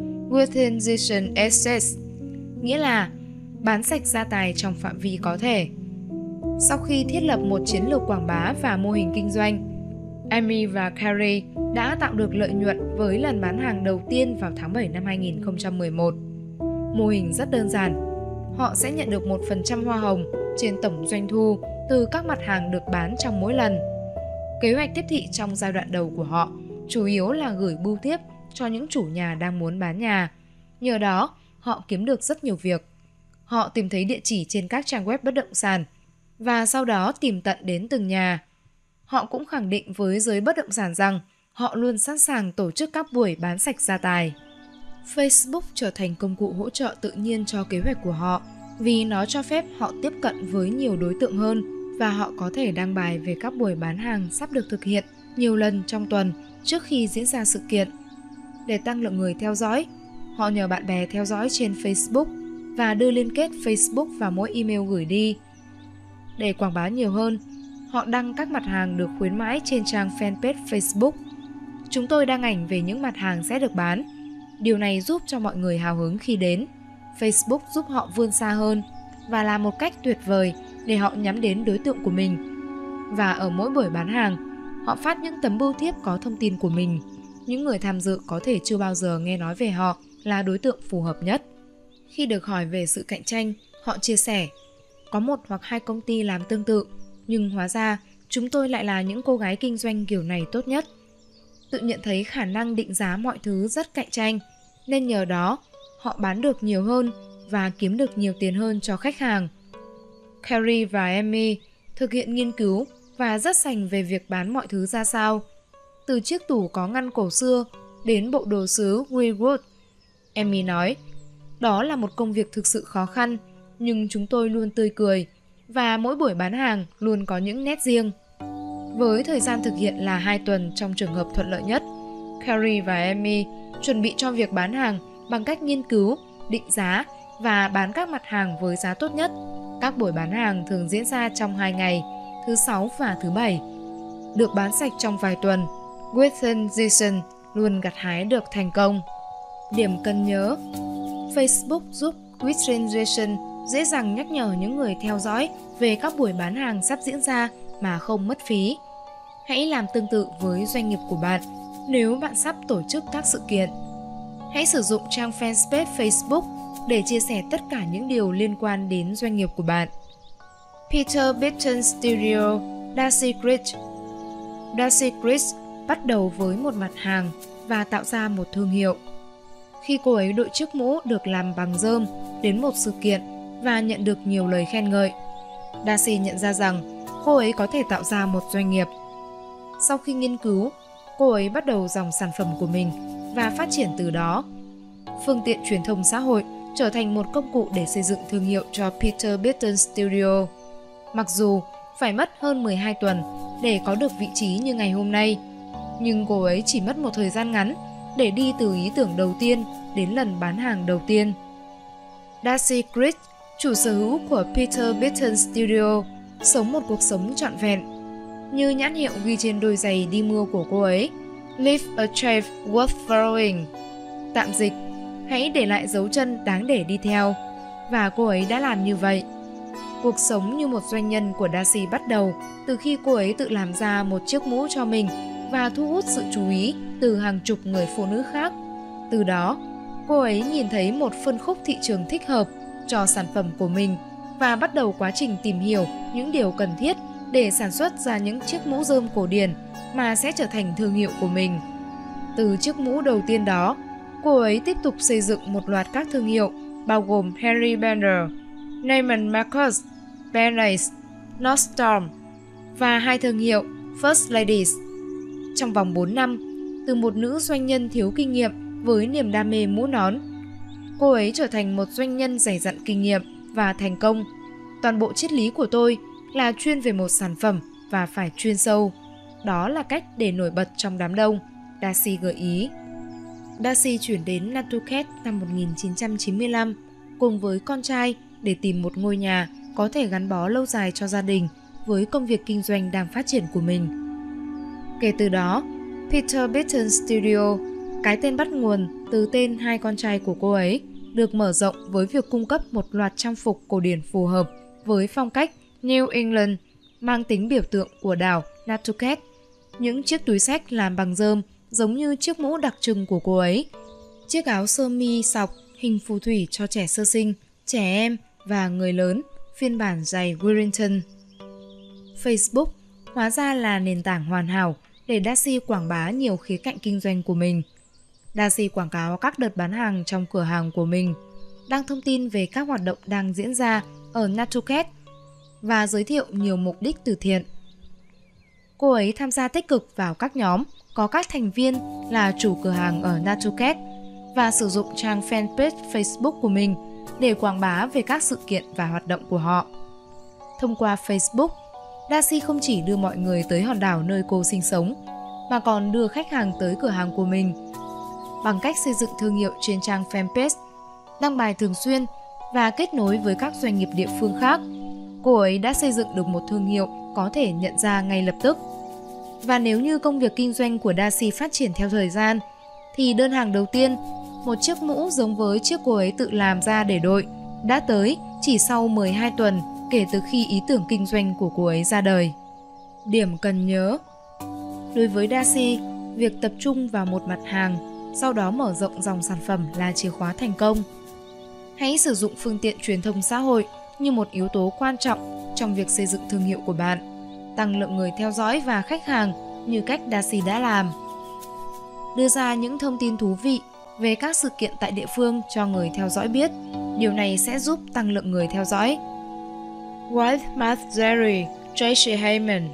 Within Assets, nghĩa là bán sạch gia tài trong phạm vi có thể. Sau khi thiết lập một chiến lược quảng bá và mô hình kinh doanh, Amy và Carrie đã tạo được lợi nhuận với lần bán hàng đầu tiên vào tháng 7 năm 2011. Mô hình rất đơn giản. Họ sẽ nhận được 1% hoa hồng trên tổng doanh thu từ các mặt hàng được bán trong mỗi lần. Kế hoạch tiếp thị trong giai đoạn đầu của họ chủ yếu là gửi bưu thiếp cho những chủ nhà đang muốn bán nhà. Nhờ đó, họ kiếm được rất nhiều việc. Họ tìm thấy địa chỉ trên các trang web bất động sản và sau đó tìm tận đến từng nhà. Họ cũng khẳng định với giới bất động sản rằng họ luôn sẵn sàng tổ chức các buổi bán sạch gia tài. Facebook trở thành công cụ hỗ trợ tự nhiên cho kế hoạch của họ vì nó cho phép họ tiếp cận với nhiều đối tượng hơn và họ có thể đăng bài về các buổi bán hàng sắp được thực hiện nhiều lần trong tuần trước khi diễn ra sự kiện. Để tăng lượng người theo dõi, họ nhờ bạn bè theo dõi trên Facebook và đưa liên kết Facebook vào mỗi email gửi đi. Để quảng bá nhiều hơn, họ đăng các mặt hàng được khuyến mãi trên trang fanpage Facebook. Chúng tôi đăng ảnh về những mặt hàng sẽ được bán. Điều này giúp cho mọi người hào hứng khi đến. Facebook giúp họ vươn xa hơn và là một cách tuyệt vời để họ nhắm đến đối tượng của mình. Và ở mỗi buổi bán hàng, họ phát những tấm bưu thiếp có thông tin của mình. Những người tham dự có thể chưa bao giờ nghe nói về họ là đối tượng phù hợp nhất. Khi được hỏi về sự cạnh tranh, họ chia sẻ: có một hoặc hai công ty làm tương tự, nhưng hóa ra chúng tôi lại là những cô gái kinh doanh kiểu này tốt nhất. Tự nhận thấy khả năng định giá mọi thứ rất cạnh tranh, nên nhờ đó họ bán được nhiều hơn và kiếm được nhiều tiền hơn cho khách hàng. Carrie và Amy thực hiện nghiên cứu và rất sành về việc bán mọi thứ ra sao, từ chiếc tủ có ngăn cổ xưa đến bộ đồ sứ Greenwood. Amy nói, đó là một công việc thực sự khó khăn, nhưng chúng tôi luôn tươi cười và mỗi buổi bán hàng luôn có những nét riêng. Với thời gian thực hiện là 2 tuần trong trường hợp thuận lợi nhất, Carrie và Amy chuẩn bị cho việc bán hàng bằng cách nghiên cứu, định giá và bán các mặt hàng với giá tốt nhất. Các buổi bán hàng thường diễn ra trong 2 ngày, thứ 6 và thứ 7. Được bán sạch trong vài tuần, Within Season luôn gặt hái được thành công. Điểm cần nhớ: Facebook giúp Within Season dễ dàng nhắc nhở những người theo dõi về các buổi bán hàng sắp diễn ra mà không mất phí. Hãy làm tương tự với doanh nghiệp của bạn nếu bạn sắp tổ chức các sự kiện. Hãy sử dụng trang fanpage Facebook để chia sẻ tất cả những điều liên quan đến doanh nghiệp của bạn. Peter Bitton Studio, Darcy Chris. Darcy Chris bắt đầu với một mặt hàng và tạo ra một thương hiệu. Khi cô ấy đội chiếc mũ được làm bằng rơm đến một sự kiện và nhận được nhiều lời khen ngợi, Darcy nhận ra rằng cô ấy có thể tạo ra một doanh nghiệp. Sau khi nghiên cứu, cô ấy bắt đầu dòng sản phẩm của mình và phát triển từ đó. Phương tiện truyền thông xã hội trở thành một công cụ để xây dựng thương hiệu cho Peter Beaton Studio. Mặc dù phải mất hơn 12 tuần để có được vị trí như ngày hôm nay, nhưng cô ấy chỉ mất một thời gian ngắn để đi từ ý tưởng đầu tiên đến lần bán hàng đầu tiên. Darcy Crick, chủ sở hữu của Peter Beaton Studio, sống một cuộc sống trọn vẹn. Như nhãn hiệu ghi trên đôi giày đi mưa của cô ấy, Leave a trail worth following. Tạm dịch, hãy để lại dấu chân đáng để đi theo. Và cô ấy đã làm như vậy. Cuộc sống như một doanh nhân của Darcy bắt đầu từ khi cô ấy tự làm ra một chiếc mũ cho mình và thu hút sự chú ý từ hàng chục người phụ nữ khác. Từ đó, cô ấy nhìn thấy một phân khúc thị trường thích hợp cho sản phẩm của mình và bắt đầu quá trình tìm hiểu những điều cần thiết để sản xuất ra những chiếc mũ rơm cổ điển mà sẽ trở thành thương hiệu của mình. Từ chiếc mũ đầu tiên đó, cô ấy tiếp tục xây dựng một loạt các thương hiệu bao gồm Henry Bender, Neiman Marcus, Bernays, Nordstrom và 2 thương hiệu First Ladies. Trong vòng 4 năm, từ một nữ doanh nhân thiếu kinh nghiệm với niềm đam mê mũ nón, cô ấy trở thành một doanh nhân dày dặn kinh nghiệm và thành công. Toàn bộ triết lý của tôi là chuyên về một sản phẩm và phải chuyên sâu. Đó là cách để nổi bật trong đám đông, Darcy gợi ý. Darcy chuyển đến Nantucket năm 1995 cùng với con trai để tìm một ngôi nhà có thể gắn bó lâu dài cho gia đình với công việc kinh doanh đang phát triển của mình. Kể từ đó, Peter Beaton Studio, cái tên bắt nguồn từ tên 2 con trai của cô ấy, được mở rộng với việc cung cấp một loạt trang phục cổ điển phù hợp với phong cách New England, mang tính biểu tượng của đảo Nantucket. Những chiếc túi xách làm bằng rơm giống như chiếc mũ đặc trưng của cô ấy. Chiếc áo sơ mi sọc hình phù thủy cho trẻ sơ sinh, trẻ em và người lớn, phiên bản giày Wellington. Facebook hóa ra là nền tảng hoàn hảo để Darcy quảng bá nhiều khía cạnh kinh doanh của mình. Darcy quảng cáo các đợt bán hàng trong cửa hàng của mình, đăng thông tin về các hoạt động đang diễn ra ở Nantucket và giới thiệu nhiều mục đích từ thiện. Cô ấy tham gia tích cực vào các nhóm có các thành viên là chủ cửa hàng ở Nantucket và sử dụng trang fanpage Facebook của mình để quảng bá về các sự kiện và hoạt động của họ. Thông qua Facebook, Darcy không chỉ đưa mọi người tới hòn đảo nơi cô sinh sống, mà còn đưa khách hàng tới cửa hàng của mình. Bằng cách xây dựng thương hiệu trên trang fanpage, đăng bài thường xuyên và kết nối với các doanh nghiệp địa phương khác, cô ấy đã xây dựng được một thương hiệu có thể nhận ra ngay lập tức. Và nếu như công việc kinh doanh của Darcy phát triển theo thời gian, thì đơn hàng đầu tiên, một chiếc mũ giống với chiếc cô ấy tự làm ra để đội, đã tới chỉ sau 12 tuần kể từ khi ý tưởng kinh doanh của cô ấy ra đời. Điểm cần nhớ: đối với Darcy, việc tập trung vào một mặt hàng, sau đó mở rộng dòng sản phẩm là chìa khóa thành công. Hãy sử dụng phương tiện truyền thông xã hội như một yếu tố quan trọng trong việc xây dựng thương hiệu của bạn, tăng lượng người theo dõi và khách hàng như cách Darcy đã làm. Đưa ra những thông tin thú vị về các sự kiện tại địa phương cho người theo dõi biết, điều này sẽ giúp tăng lượng người theo dõi. White Math Jerry, Tracy Hyman.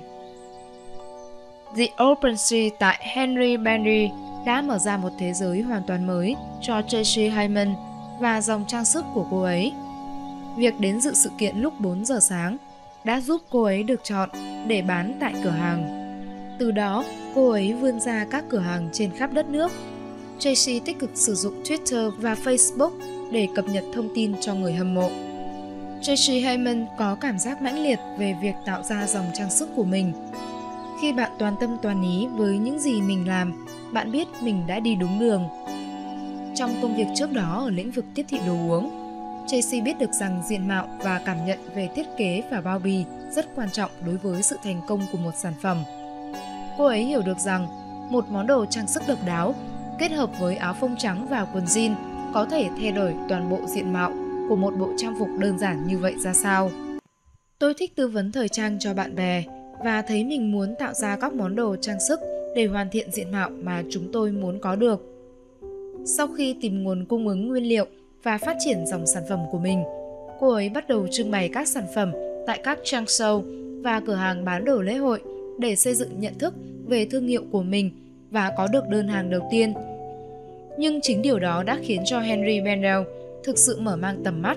The Open Sea tại Henry Bendy đã mở ra một thế giới hoàn toàn mới cho Tracy Hyman và dòng trang sức của cô ấy. Việc đến dự sự kiện lúc 4 giờ sáng đã giúp cô ấy được chọn để bán tại cửa hàng. Từ đó, cô ấy vươn ra các cửa hàng trên khắp đất nước. Tracy tích cực sử dụng Twitter và Facebook để cập nhật thông tin cho người hâm mộ. Tracy Hyman có cảm giác mãnh liệt về việc tạo ra dòng trang sức của mình. Khi bạn toàn tâm toàn ý với những gì mình làm, bạn biết mình đã đi đúng đường. Trong công việc trước đó ở lĩnh vực tiếp thị đồ uống, Tracy biết được rằng diện mạo và cảm nhận về thiết kế và bao bì rất quan trọng đối với sự thành công của một sản phẩm. Cô ấy hiểu được rằng một món đồ trang sức độc đáo kết hợp với áo phông trắng và quần jean có thể thay đổi toàn bộ diện mạo của một bộ trang phục đơn giản như vậy ra sao. Tôi thích tư vấn thời trang cho bạn bè và thấy mình muốn tạo ra các món đồ trang sức để hoàn thiện diện mạo mà chúng tôi muốn có được. Sau khi tìm nguồn cung ứng nguyên liệu và phát triển dòng sản phẩm của mình, cô ấy bắt đầu trưng bày các sản phẩm tại các trang show và cửa hàng bán đồ lễ hội để xây dựng nhận thức về thương hiệu của mình và có được đơn hàng đầu tiên. Nhưng chính điều đó đã khiến cho Henry Bendel thực sự mở mang tầm mắt.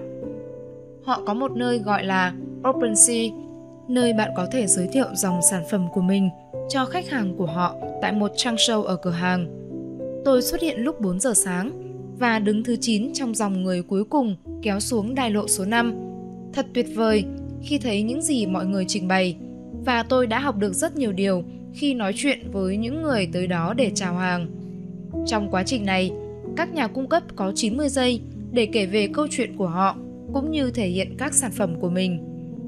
Họ có một nơi gọi là OpenSea, nơi bạn có thể giới thiệu dòng sản phẩm của mình cho khách hàng của họ tại một trang show ở cửa hàng. Tôi xuất hiện lúc 4 giờ sáng và đứng thứ 9 trong dòng người cuối cùng kéo xuống đài lộ số 5. Thật tuyệt vời khi thấy những gì mọi người trình bày, và tôi đã học được rất nhiều điều khi nói chuyện với những người tới đó để chào hàng. Trong quá trình này, các nhà cung cấp có 90 giây để kể về câu chuyện của họ cũng như thể hiện các sản phẩm của mình.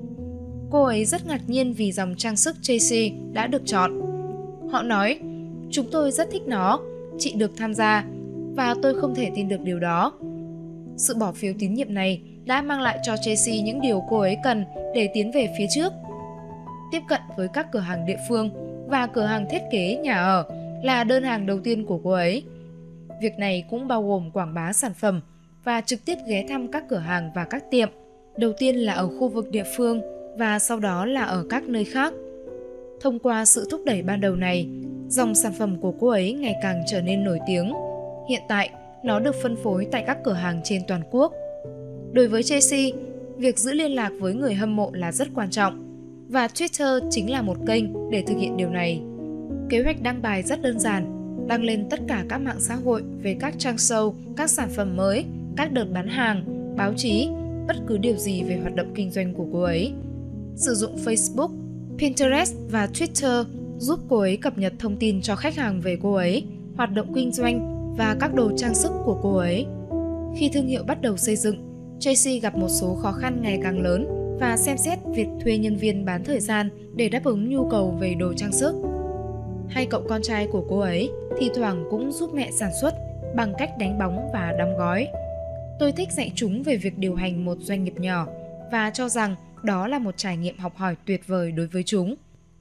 Cô ấy rất ngạc nhiên vì dòng trang sức Chelsea đã được chọn. Họ nói, chúng tôi rất thích nó, chị được tham gia, và tôi không thể tin được điều đó. Sự bỏ phiếu tín nhiệm này đã mang lại cho Chelsea những điều cô ấy cần để tiến về phía trước. Tiếp cận với các cửa hàng địa phương và cửa hàng thiết kế nhà ở là đơn hàng đầu tiên của cô ấy. Việc này cũng bao gồm quảng bá sản phẩm và trực tiếp ghé thăm các cửa hàng và các tiệm. Đầu tiên là ở khu vực địa phương và sau đó là ở các nơi khác. Thông qua sự thúc đẩy ban đầu này, dòng sản phẩm của cô ấy ngày càng trở nên nổi tiếng. Hiện tại, nó được phân phối tại các cửa hàng trên toàn quốc. Đối với Chelsea, việc giữ liên lạc với người hâm mộ là rất quan trọng, và Twitter chính là một kênh để thực hiện điều này. Kế hoạch đăng bài rất đơn giản, đăng lên tất cả các mạng xã hội về các trang show, các sản phẩm mới, các đợt bán hàng, báo chí, bất cứ điều gì về hoạt động kinh doanh của cô ấy. Sử dụng Facebook, Pinterest và Twitter giúp cô ấy cập nhật thông tin cho khách hàng về cô ấy, hoạt động kinh doanh và các đồ trang sức của cô ấy. Khi thương hiệu bắt đầu xây dựng, Chelsea gặp một số khó khăn ngày càng lớn và xem xét việc thuê nhân viên bán thời gian để đáp ứng nhu cầu về đồ trang sức. Hai cậu con trai của cô ấy thi thoảng cũng giúp mẹ sản xuất bằng cách đánh bóng và đóng gói. Tôi thích dạy chúng về việc điều hành một doanh nghiệp nhỏ và cho rằng đó là một trải nghiệm học hỏi tuyệt vời đối với chúng.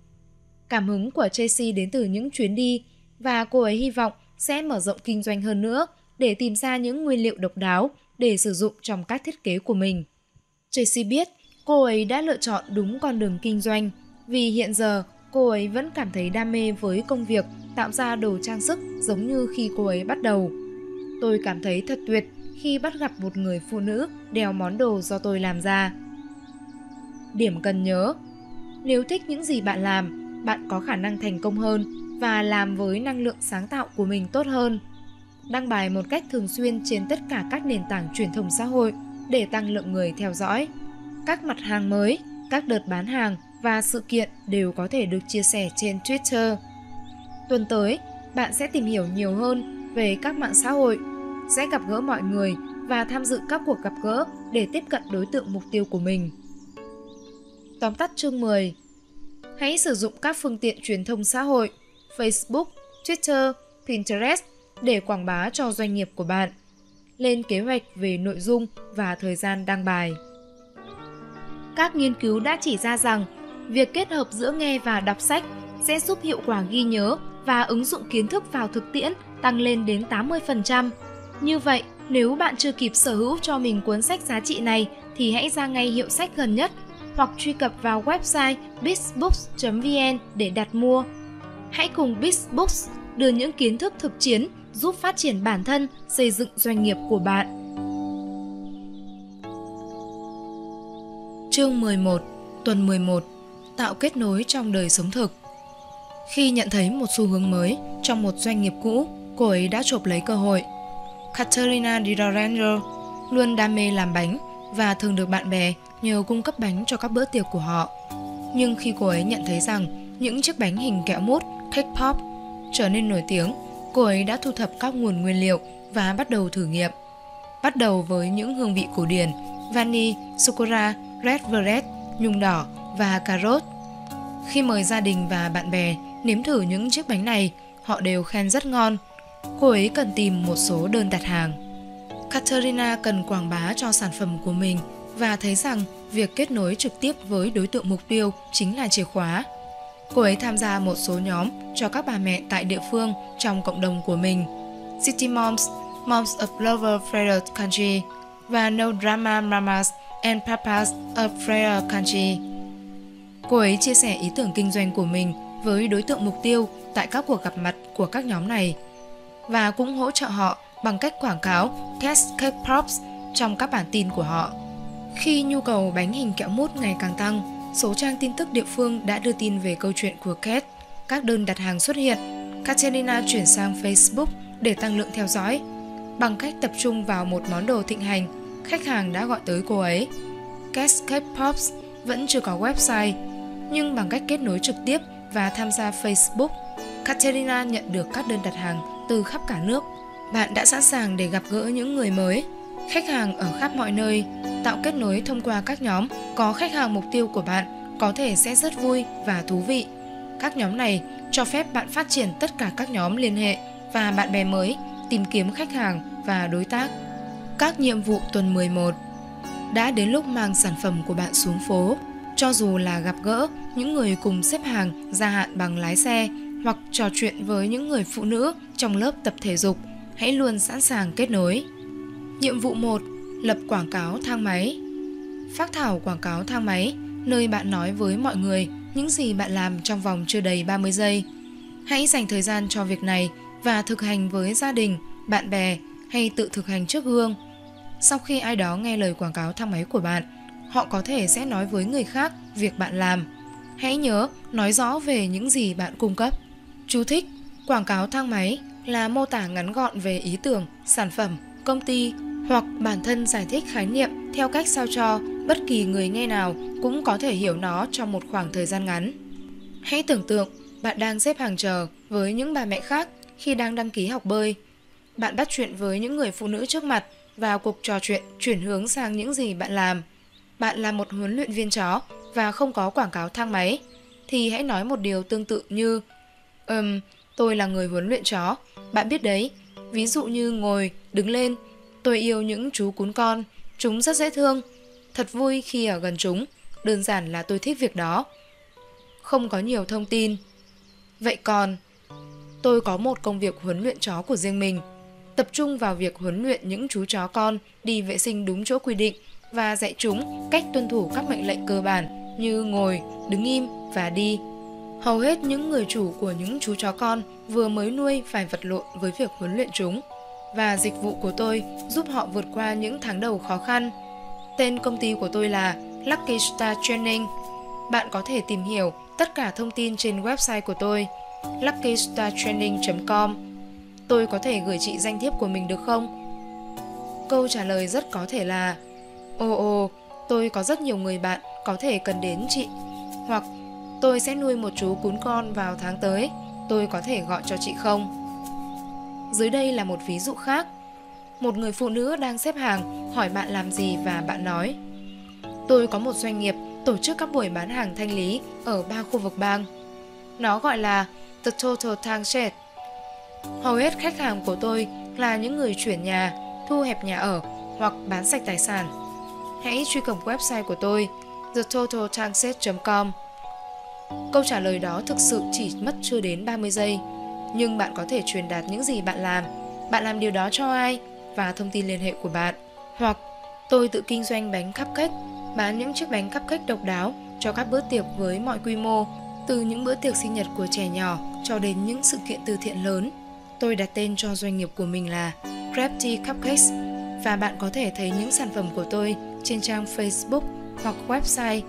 Cảm hứng của Chelsea đến từ những chuyến đi và cô ấy hy vọng sẽ mở rộng kinh doanh hơn nữa để tìm ra những nguyên liệu độc đáo để sử dụng trong các thiết kế của mình. Chelsea biết cô ấy đã lựa chọn đúng con đường kinh doanh vì hiện giờ cô ấy vẫn cảm thấy đam mê với công việc tạo ra đồ trang sức giống như khi cô ấy bắt đầu. Tôi cảm thấy thật tuyệt khi bắt gặp một người phụ nữ đeo món đồ do tôi làm ra. Điểm cần nhớ: nếu thích những gì bạn làm, bạn có khả năng thành công hơn và làm với năng lượng sáng tạo của mình tốt hơn. Đăng bài một cách thường xuyên trên tất cả các nền tảng truyền thông xã hội để tăng lượng người theo dõi. Các mặt hàng mới, các đợt bán hàng và sự kiện đều có thể được chia sẻ trên Twitter. Tuần tới, bạn sẽ tìm hiểu nhiều hơn về các mạng xã hội, sẽ gặp gỡ mọi người và tham dự các cuộc gặp gỡ để tiếp cận đối tượng mục tiêu của mình. Tóm tắt chương 10. Hãy sử dụng các phương tiện truyền thông xã hội, Facebook, Twitter, Pinterest để quảng bá cho doanh nghiệp của bạn. Lên kế hoạch về nội dung và thời gian đăng bài. Các nghiên cứu đã chỉ ra rằng việc kết hợp giữa nghe và đọc sách sẽ giúp hiệu quả ghi nhớ và ứng dụng kiến thức vào thực tiễn tăng lên đến 80%. Như vậy, nếu bạn chưa kịp sở hữu cho mình cuốn sách giá trị này thì hãy ra ngay hiệu sách gần nhất hoặc truy cập vào website bizbooks.vn để đặt mua. Hãy cùng Bizbooks đưa những kiến thức thực chiến giúp phát triển bản thân, xây dựng doanh nghiệp của bạn. Chương 11, tuần 11. Tạo kết nối trong đời sống thực. Khi nhận thấy một xu hướng mới trong một doanh nghiệp cũ, cô ấy đã chộp lấy cơ hội. Caterina Di Lorenzo luôn đam mê làm bánh và thường được bạn bè nhờ cung cấp bánh cho các bữa tiệc của họ. Nhưng khi cô ấy nhận thấy rằng những chiếc bánh hình kẹo mút, cake pop trở nên nổi tiếng, cô ấy đã thu thập các nguồn nguyên liệu và bắt đầu thử nghiệm. Bắt đầu với những hương vị cổ điển, vani, sô-cô-la, red velvet, nhung đỏ và cà rốt. Khi mời gia đình và bạn bè nếm thử những chiếc bánh này, họ đều khen rất ngon. Cô ấy cần tìm một số đơn đặt hàng. Caterina cần quảng bá cho sản phẩm của mình và thấy rằng việc kết nối trực tiếp với đối tượng mục tiêu chính là chìa khóa. Cô ấy tham gia một số nhóm cho các bà mẹ tại địa phương trong cộng đồng của mình, City Moms, Moms of Lower Fraser Country và No Drama Mamas and Papas of Fraser Country. Cô ấy chia sẻ ý tưởng kinh doanh của mình với đối tượng mục tiêu tại các cuộc gặp mặt của các nhóm này và cũng hỗ trợ họ bằng cách quảng cáo Cake Pops trong các bản tin của họ. Khi nhu cầu bánh hình kẹo mút ngày càng tăng, số trang tin tức địa phương đã đưa tin về câu chuyện của Kate. Các đơn đặt hàng xuất hiện. Katerina chuyển sang Facebook để tăng lượng theo dõi. Bằng cách tập trung vào một món đồ thịnh hành, khách hàng đã gọi tới cô ấy. Cake Pops vẫn chưa có website, nhưng bằng cách kết nối trực tiếp và tham gia Facebook, Katerina nhận được các đơn đặt hàng từ khắp cả nước. Bạn đã sẵn sàng để gặp gỡ những người mới, khách hàng ở khắp mọi nơi, tạo kết nối thông qua các nhóm có khách hàng mục tiêu của bạn có thể sẽ rất vui và thú vị. Các nhóm này cho phép bạn phát triển tất cả các nhóm liên hệ và bạn bè mới, tìm kiếm khách hàng và đối tác. Các nhiệm vụ tuần 11. Đã đến lúc mang sản phẩm của bạn xuống phố. Cho dù là gặp gỡ những người cùng xếp hàng gia hạn bằng lái xe hoặc trò chuyện với những người phụ nữ trong lớp tập thể dục, hãy luôn sẵn sàng kết nối. Nhiệm vụ 1. Lập quảng cáo thang máy. Phác thảo quảng cáo thang máy, nơi bạn nói với mọi người những gì bạn làm trong vòng chưa đầy 30 giây. Hãy dành thời gian cho việc này và thực hành với gia đình, bạn bè hay tự thực hành trước gương. Sau khi ai đó nghe lời quảng cáo thang máy của bạn, họ có thể sẽ nói với người khác việc bạn làm. Hãy nhớ nói rõ về những gì bạn cung cấp. Chú thích: quảng cáo thang máy là mô tả ngắn gọn về ý tưởng, sản phẩm, công ty hoặc bản thân giải thích khái niệm theo cách sao cho bất kỳ người nghe nào cũng có thể hiểu nó trong một khoảng thời gian ngắn. Hãy tưởng tượng bạn đang xếp hàng chờ với những bà mẹ khác khi đang đăng ký học bơi. Bạn bắt chuyện với những người phụ nữ trước mặt và cuộc trò chuyện chuyển hướng sang những gì bạn làm. Bạn là một huấn luyện viên chó và không có quảng cáo thang máy, thì hãy nói một điều tương tự như tôi là người huấn luyện chó, bạn biết đấy, ví dụ như ngồi, đứng lên, tôi yêu những chú cún con, chúng rất dễ thương, thật vui khi ở gần chúng, đơn giản là tôi thích việc đó. Không có nhiều thông tin. Vậy còn, tôi có một công việc huấn luyện chó của riêng mình, tập trung vào việc huấn luyện những chú chó con đi vệ sinh đúng chỗ quy định và dạy chúng cách tuân thủ các mệnh lệnh cơ bản như ngồi, đứng im và đi. Hầu hết những người chủ của những chú chó con vừa mới nuôi phải vật lộn với việc huấn luyện chúng, và dịch vụ của tôi giúp họ vượt qua những tháng đầu khó khăn. Tên công ty của tôi là Lucky Star Training. Bạn có thể tìm hiểu tất cả thông tin trên website của tôi, luckystartraining.com. Tôi có thể gửi chị danh thiếp của mình được không? Câu trả lời rất có thể là Ồ, tôi có rất nhiều người bạn có thể cần đến chị. Hoặc tôi sẽ nuôi một chú cún con vào tháng tới, tôi có thể gọi cho chị không? Dưới đây là một ví dụ khác. Một người phụ nữ đang xếp hàng hỏi bạn làm gì và bạn nói: tôi có một doanh nghiệp tổ chức các buổi bán hàng thanh lý ở 3 khu vực bang. Nó gọi là The Total Tank Shed. Hầu hết khách hàng của tôi là những người chuyển nhà, thu hẹp nhà ở hoặc bán sạch tài sản. Hãy truy cập website của tôi thetotaltankshed.com. Câu trả lời đó thực sự chỉ mất chưa đến 30 giây, nhưng bạn có thể truyền đạt những gì bạn làm điều đó cho ai và thông tin liên hệ của bạn. Hoặc tôi tự kinh doanh bánh cupcake, bán những chiếc bánh cupcake độc đáo cho các bữa tiệc với mọi quy mô, từ những bữa tiệc sinh nhật của trẻ nhỏ cho đến những sự kiện từ thiện lớn. Tôi đặt tên cho doanh nghiệp của mình là Crafty Cupcakes, và bạn có thể thấy những sản phẩm của tôi trên trang Facebook hoặc website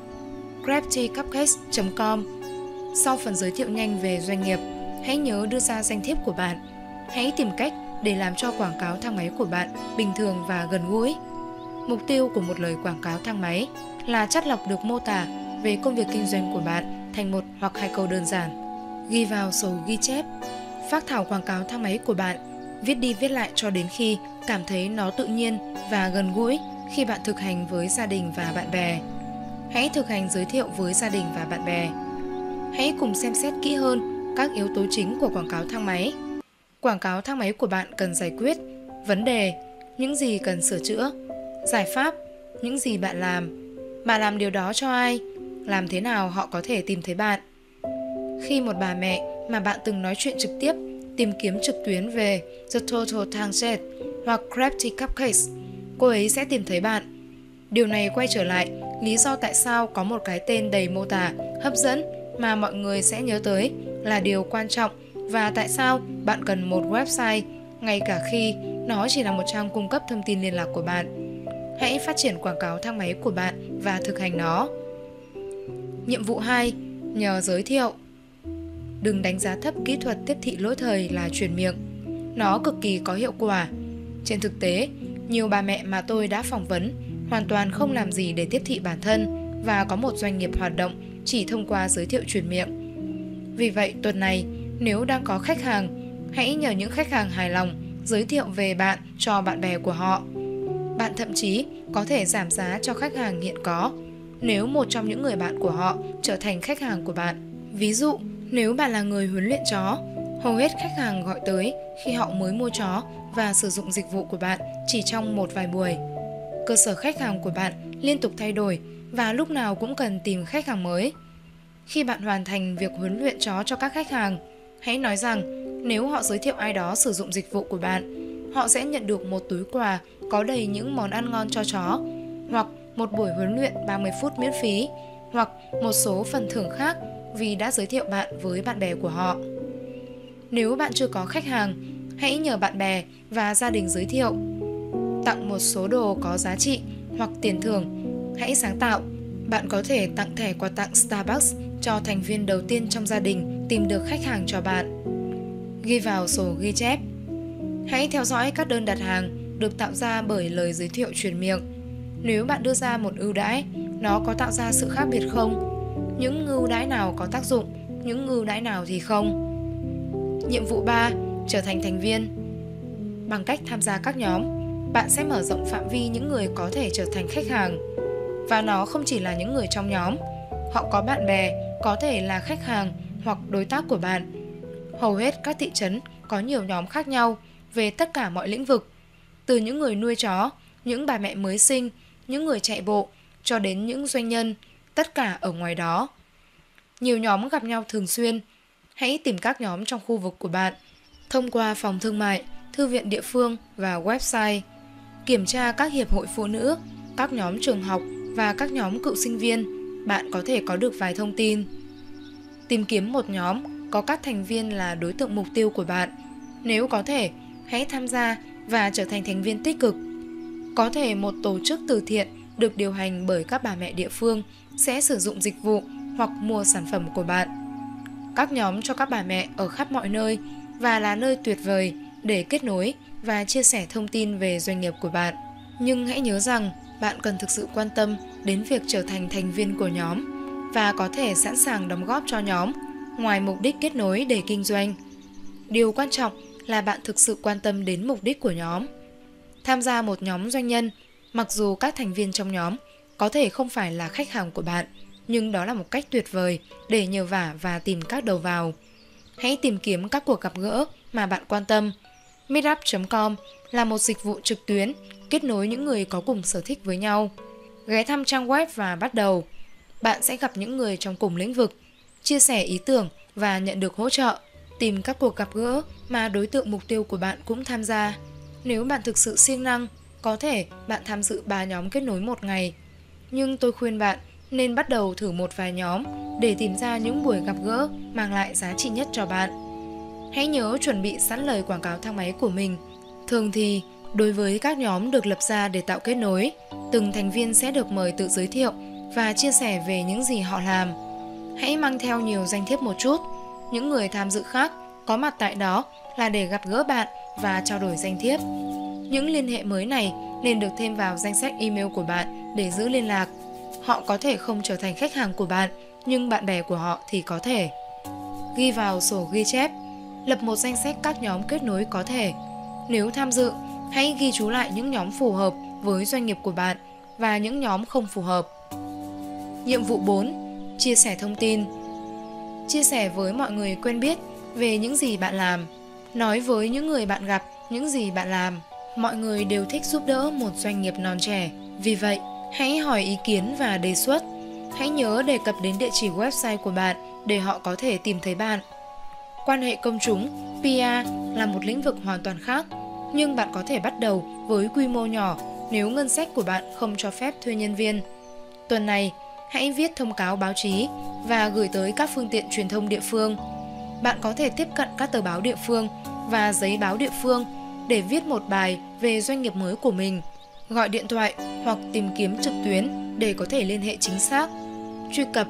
craftycupcakes.com. Sau phần giới thiệu nhanh về doanh nghiệp, hãy nhớ đưa ra danh thiếp của bạn. Hãy tìm cách để làm cho quảng cáo thang máy của bạn bình thường và gần gũi. Mục tiêu của một lời quảng cáo thang máy là chắt lọc được mô tả về công việc kinh doanh của bạn thành một hoặc hai câu đơn giản. Ghi vào sổ ghi chép. Phác thảo quảng cáo thang máy của bạn, viết đi viết lại cho đến khi cảm thấy nó tự nhiên và gần gũi khi bạn thực hành với gia đình và bạn bè. Hãy thực hành giới thiệu với gia đình và bạn bè. Hãy cùng xem xét kỹ hơn các yếu tố chính của quảng cáo thang máy. Quảng cáo thang máy của bạn cần giải quyết, vấn đề, những gì cần sửa chữa, giải pháp, những gì bạn làm điều đó cho ai, làm thế nào họ có thể tìm thấy bạn. Khi một bà mẹ mà bạn từng nói chuyện trực tiếp tìm kiếm trực tuyến về The Total Tank Shed hoặc Crafty Cupcakes, cô ấy sẽ tìm thấy bạn. Điều này quay trở lại lý do tại sao có một cái tên đầy mô tả, hấp dẫn mà mọi người sẽ nhớ tới là điều quan trọng và tại sao bạn cần một website, ngay cả khi nó chỉ là một trang cung cấp thông tin liên lạc của bạn. Hãy phát triển quảng cáo thang máy của bạn và thực hành nó. Nhiệm vụ 2. Nhờ giới thiệu. Đừng đánh giá thấp kỹ thuật tiếp thị lỗi thời là truyền miệng. Nó cực kỳ có hiệu quả. Trên thực tế, nhiều bà mẹ mà tôi đã phỏng vấn hoàn toàn không làm gì để tiếp thị bản thân và có một doanh nghiệp hoạt động chỉ thông qua giới thiệu truyền miệng. Vì vậy, tuần này, nếu đang có khách hàng, hãy nhờ những khách hàng hài lòng giới thiệu về bạn cho bạn bè của họ. Bạn thậm chí có thể giảm giá cho khách hàng hiện có nếu một trong những người bạn của họ trở thành khách hàng của bạn. Ví dụ, nếu bạn là người huấn luyện chó, hầu hết khách hàng gọi tới khi họ mới mua chó và sử dụng dịch vụ của bạn chỉ trong một vài buổi. Cơ sở khách hàng của bạn liên tục thay đổi và lúc nào cũng cần tìm khách hàng mới. Khi bạn hoàn thành việc huấn luyện chó cho các khách hàng, hãy nói rằng nếu họ giới thiệu ai đó sử dụng dịch vụ của bạn, họ sẽ nhận được một túi quà có đầy những món ăn ngon cho chó, hoặc một buổi huấn luyện 30 phút miễn phí, hoặc một số phần thưởng khác vì đã giới thiệu bạn với bạn bè của họ. Nếu bạn chưa có khách hàng, hãy nhờ bạn bè và gia đình giới thiệu. Tặng một số đồ có giá trị hoặc tiền thưởng. Hãy sáng tạo. Bạn có thể tặng thẻ quà tặng Starbucks cho thành viên đầu tiên trong gia đình tìm được khách hàng cho bạn. Ghi vào sổ ghi chép. Hãy theo dõi các đơn đặt hàng được tạo ra bởi lời giới thiệu truyền miệng. Nếu bạn đưa ra một ưu đãi, nó có tạo ra sự khác biệt không? Những ưu đãi nào có tác dụng, những ưu đãi nào thì không? Nhiệm vụ 3. Trở thành thành viên. Bằng cách tham gia các nhóm, bạn sẽ mở rộng phạm vi những người có thể trở thành khách hàng. Và nó không chỉ là những người trong nhóm. Họ có bạn bè, có thể là khách hàng hoặc đối tác của bạn. Hầu hết các thị trấn có nhiều nhóm khác nhau về tất cả mọi lĩnh vực. Từ những người nuôi chó, những bà mẹ mới sinh, những người chạy bộ, cho đến những doanh nhân, tất cả ở ngoài đó. Nhiều nhóm gặp nhau thường xuyên. Hãy tìm các nhóm trong khu vực của bạn, thông qua phòng thương mại, thư viện địa phương và website. Kiểm tra các hiệp hội phụ nữ, các nhóm trường học và các nhóm cựu sinh viên, bạn có thể có được vài thông tin. Tìm kiếm một nhóm có các thành viên là đối tượng mục tiêu của bạn. Nếu có thể, hãy tham gia và trở thành thành viên tích cực. Có thể một tổ chức từ thiện được điều hành bởi các bà mẹ địa phương sẽ sử dụng dịch vụ hoặc mua sản phẩm của bạn. Các nhóm cho các bà mẹ ở khắp mọi nơi và là nơi tuyệt vời để kết nối và chia sẻ thông tin về doanh nghiệp của bạn. Nhưng hãy nhớ rằng bạn cần thực sự quan tâm đến việc trở thành thành viên của nhóm và có thể sẵn sàng đóng góp cho nhóm ngoài mục đích kết nối để kinh doanh. Điều quan trọng là bạn thực sự quan tâm đến mục đích của nhóm. Tham gia một nhóm doanh nhân, mặc dù các thành viên trong nhóm có thể không phải là khách hàng của bạn, nhưng đó là một cách tuyệt vời để nhờ vả và tìm các đầu vào. Hãy tìm kiếm các cuộc gặp gỡ mà bạn quan tâm. Meetup.com là một dịch vụ trực tuyến kết nối những người có cùng sở thích với nhau. Ghé thăm trang web và bắt đầu. Bạn sẽ gặp những người trong cùng lĩnh vực, chia sẻ ý tưởng và nhận được hỗ trợ. Tìm các cuộc gặp gỡ mà đối tượng mục tiêu của bạn cũng tham gia. Nếu bạn thực sự siêng năng, có thể bạn tham dự 3 nhóm kết nối một ngày. Nhưng tôi khuyên bạn nên bắt đầu thử một vài nhóm để tìm ra những buổi gặp gỡ mang lại giá trị nhất cho bạn. Hãy nhớ chuẩn bị sẵn lời quảng cáo thang máy của mình. Thường thì, đối với các nhóm được lập ra để tạo kết nối, từng thành viên sẽ được mời tự giới thiệu và chia sẻ về những gì họ làm. Hãy mang theo nhiều danh thiếp một chút. Những người tham dự khác có mặt tại đó là để gặp gỡ bạn và trao đổi danh thiếp. Những liên hệ mới này nên được thêm vào danh sách email của bạn để giữ liên lạc. Họ có thể không trở thành khách hàng của bạn, nhưng bạn bè của họ thì có thể. Ghi vào sổ ghi chép. Lập một danh sách các nhóm kết nối có thể. Nếu tham dự, hãy ghi chú lại những nhóm phù hợp với doanh nghiệp của bạn và những nhóm không phù hợp. Nhiệm vụ 4. Chia sẻ thông tin. Chia sẻ với mọi người quen biết về những gì bạn làm. Nói với những người bạn gặp những gì bạn làm. Mọi người đều thích giúp đỡ một doanh nghiệp non trẻ. Vì vậy, hãy hỏi ý kiến và đề xuất. Hãy nhớ đề cập đến địa chỉ website của bạn để họ có thể tìm thấy bạn. Quan hệ công chúng, PR là một lĩnh vực hoàn toàn khác, nhưng bạn có thể bắt đầu với quy mô nhỏ nếu ngân sách của bạn không cho phép thuê nhân viên. Tuần này, hãy viết thông cáo báo chí và gửi tới các phương tiện truyền thông địa phương. Bạn có thể tiếp cận các tờ báo địa phương và giấy báo địa phương để viết một bài về doanh nghiệp mới của mình, gọi điện thoại hoặc tìm kiếm trực tuyến để có thể liên hệ chính xác. Truy cập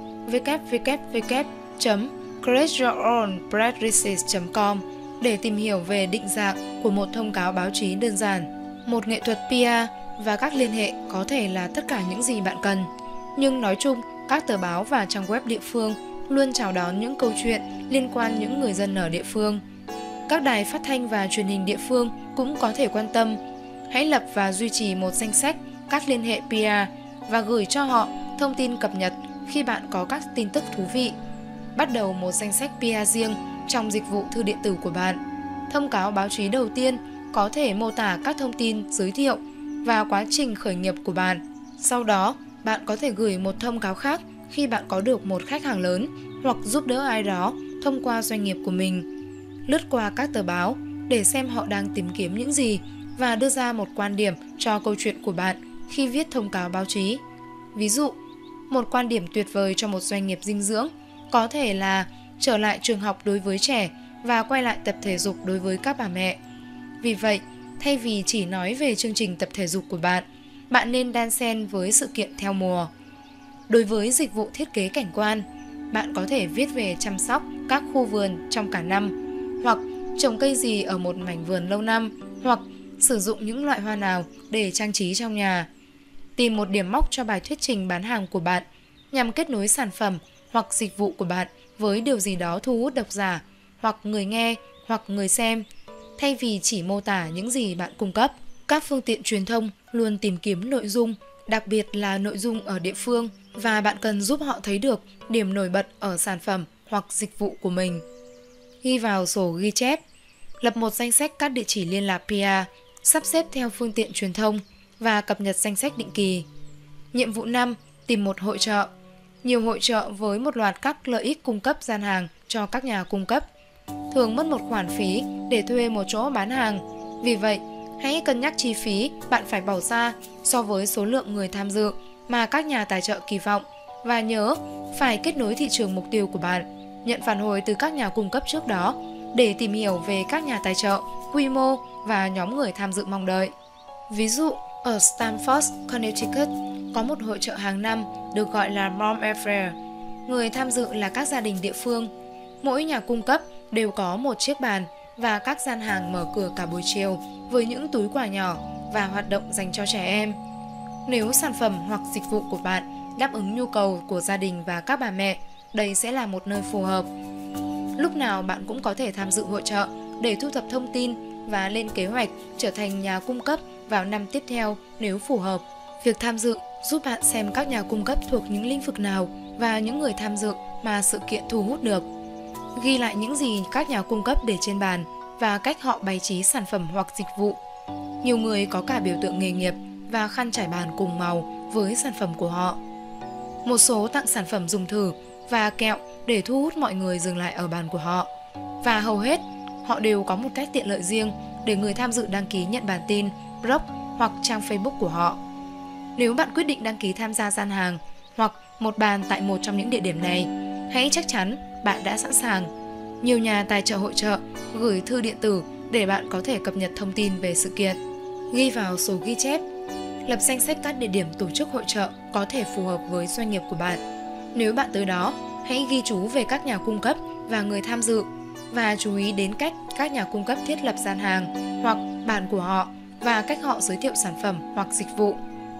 www.createyourownpressrelease.com để tìm hiểu về định dạng của một thông cáo báo chí đơn giản. Một nghệ thuật PR và các liên hệ có thể là tất cả những gì bạn cần. Nhưng nói chung, các tờ báo và trang web địa phương luôn chào đón những câu chuyện liên quan những người dân ở địa phương. Các đài phát thanh và truyền hình địa phương cũng có thể quan tâm. Hãy lập và duy trì một danh sách các liên hệ PR và gửi cho họ thông tin cập nhật khi bạn có các tin tức thú vị. Bắt đầu một danh sách PR riêng trong dịch vụ thư điện tử của bạn. Thông cáo báo chí đầu tiên có thể mô tả các thông tin giới thiệu và quá trình khởi nghiệp của bạn. Sau đó, bạn có thể gửi một thông cáo khác khi bạn có được một khách hàng lớn hoặc giúp đỡ ai đó thông qua doanh nghiệp của mình. Lướt qua các tờ báo để xem họ đang tìm kiếm những gì và đưa ra một quan điểm cho câu chuyện của bạn khi viết thông cáo báo chí. Ví dụ, một quan điểm tuyệt vời cho một doanh nghiệp dinh dưỡng có thể là trở lại trường học đối với trẻ và quay lại tập thể dục đối với các bà mẹ. Vì vậy, thay vì chỉ nói về chương trình tập thể dục của bạn, bạn nên đan xen với sự kiện theo mùa. Đối với dịch vụ thiết kế cảnh quan, bạn có thể viết về chăm sóc các khu vườn trong cả năm, hoặc trồng cây gì ở một mảnh vườn lâu năm, hoặc sử dụng những loại hoa nào để trang trí trong nhà. Tìm một điểm mốc cho bài thuyết trình bán hàng của bạn nhằm kết nối sản phẩm hoặc dịch vụ của bạn với điều gì đó thu hút độc giả, hoặc người nghe, hoặc người xem, thay vì chỉ mô tả những gì bạn cung cấp. Các phương tiện truyền thông luôn tìm kiếm nội dung, đặc biệt là nội dung ở địa phương, và bạn cần giúp họ thấy được điểm nổi bật ở sản phẩm hoặc dịch vụ của mình. Ghi vào sổ ghi chép. Lập một danh sách các địa chỉ liên lạc PR, sắp xếp theo phương tiện truyền thông và cập nhật danh sách định kỳ. Nhiệm vụ 5. Tìm một hội chợ. Nhiều hội chợ với một loạt các lợi ích cung cấp gian hàng cho các nhà cung cấp thường mất một khoản phí để thuê một chỗ bán hàng. Vì vậy, hãy cân nhắc chi phí bạn phải bỏ ra so với số lượng người tham dự mà các nhà tài trợ kỳ vọng, và nhớ phải kết nối thị trường mục tiêu của bạn, nhận phản hồi từ các nhà cung cấp trước đó để tìm hiểu về các nhà tài trợ, quy mô và nhóm người tham dự mong đợi. Ví dụ, ở Stamford, Connecticut, có một hội chợ hàng năm được gọi là Mom Fair. Người tham dự là các gia đình địa phương. Mỗi nhà cung cấp đều có một chiếc bàn và các gian hàng mở cửa cả buổi chiều với những túi quà nhỏ và hoạt động dành cho trẻ em. Nếu sản phẩm hoặc dịch vụ của bạn đáp ứng nhu cầu của gia đình và các bà mẹ, đây sẽ là một nơi phù hợp. Lúc nào bạn cũng có thể tham dự hội chợ để thu thập thông tin và lên kế hoạch trở thành nhà cung cấp vào năm tiếp theo nếu phù hợp. Việc tham dự giúp bạn xem các nhà cung cấp thuộc những lĩnh vực nào và những người tham dự mà sự kiện thu hút được. Ghi lại những gì các nhà cung cấp để trên bàn và cách họ bày trí sản phẩm hoặc dịch vụ. Nhiều người có cả biểu tượng nghề nghiệp và khăn trải bàn cùng màu với sản phẩm của họ. Một số tặng sản phẩm dùng thử và kẹo để thu hút mọi người dừng lại ở bàn của họ. Và hầu hết, họ đều có một cách tiện lợi riêng để người tham dự đăng ký nhận bản tin, blog hoặc trang Facebook của họ. Nếu bạn quyết định đăng ký tham gia gian hàng hoặc một bàn tại một trong những địa điểm này, hãy chắc chắn bạn đã sẵn sàng. Nhiều nhà tài trợ hội chợ gửi thư điện tử để bạn có thể cập nhật thông tin về sự kiện. Ghi vào sổ ghi chép. Lập danh sách các địa điểm tổ chức hội chợ có thể phù hợp với doanh nghiệp của bạn. Nếu bạn tới đó, hãy ghi chú về các nhà cung cấp và người tham dự, và chú ý đến cách các nhà cung cấp thiết lập gian hàng hoặc bàn của họ và cách họ giới thiệu sản phẩm hoặc dịch vụ.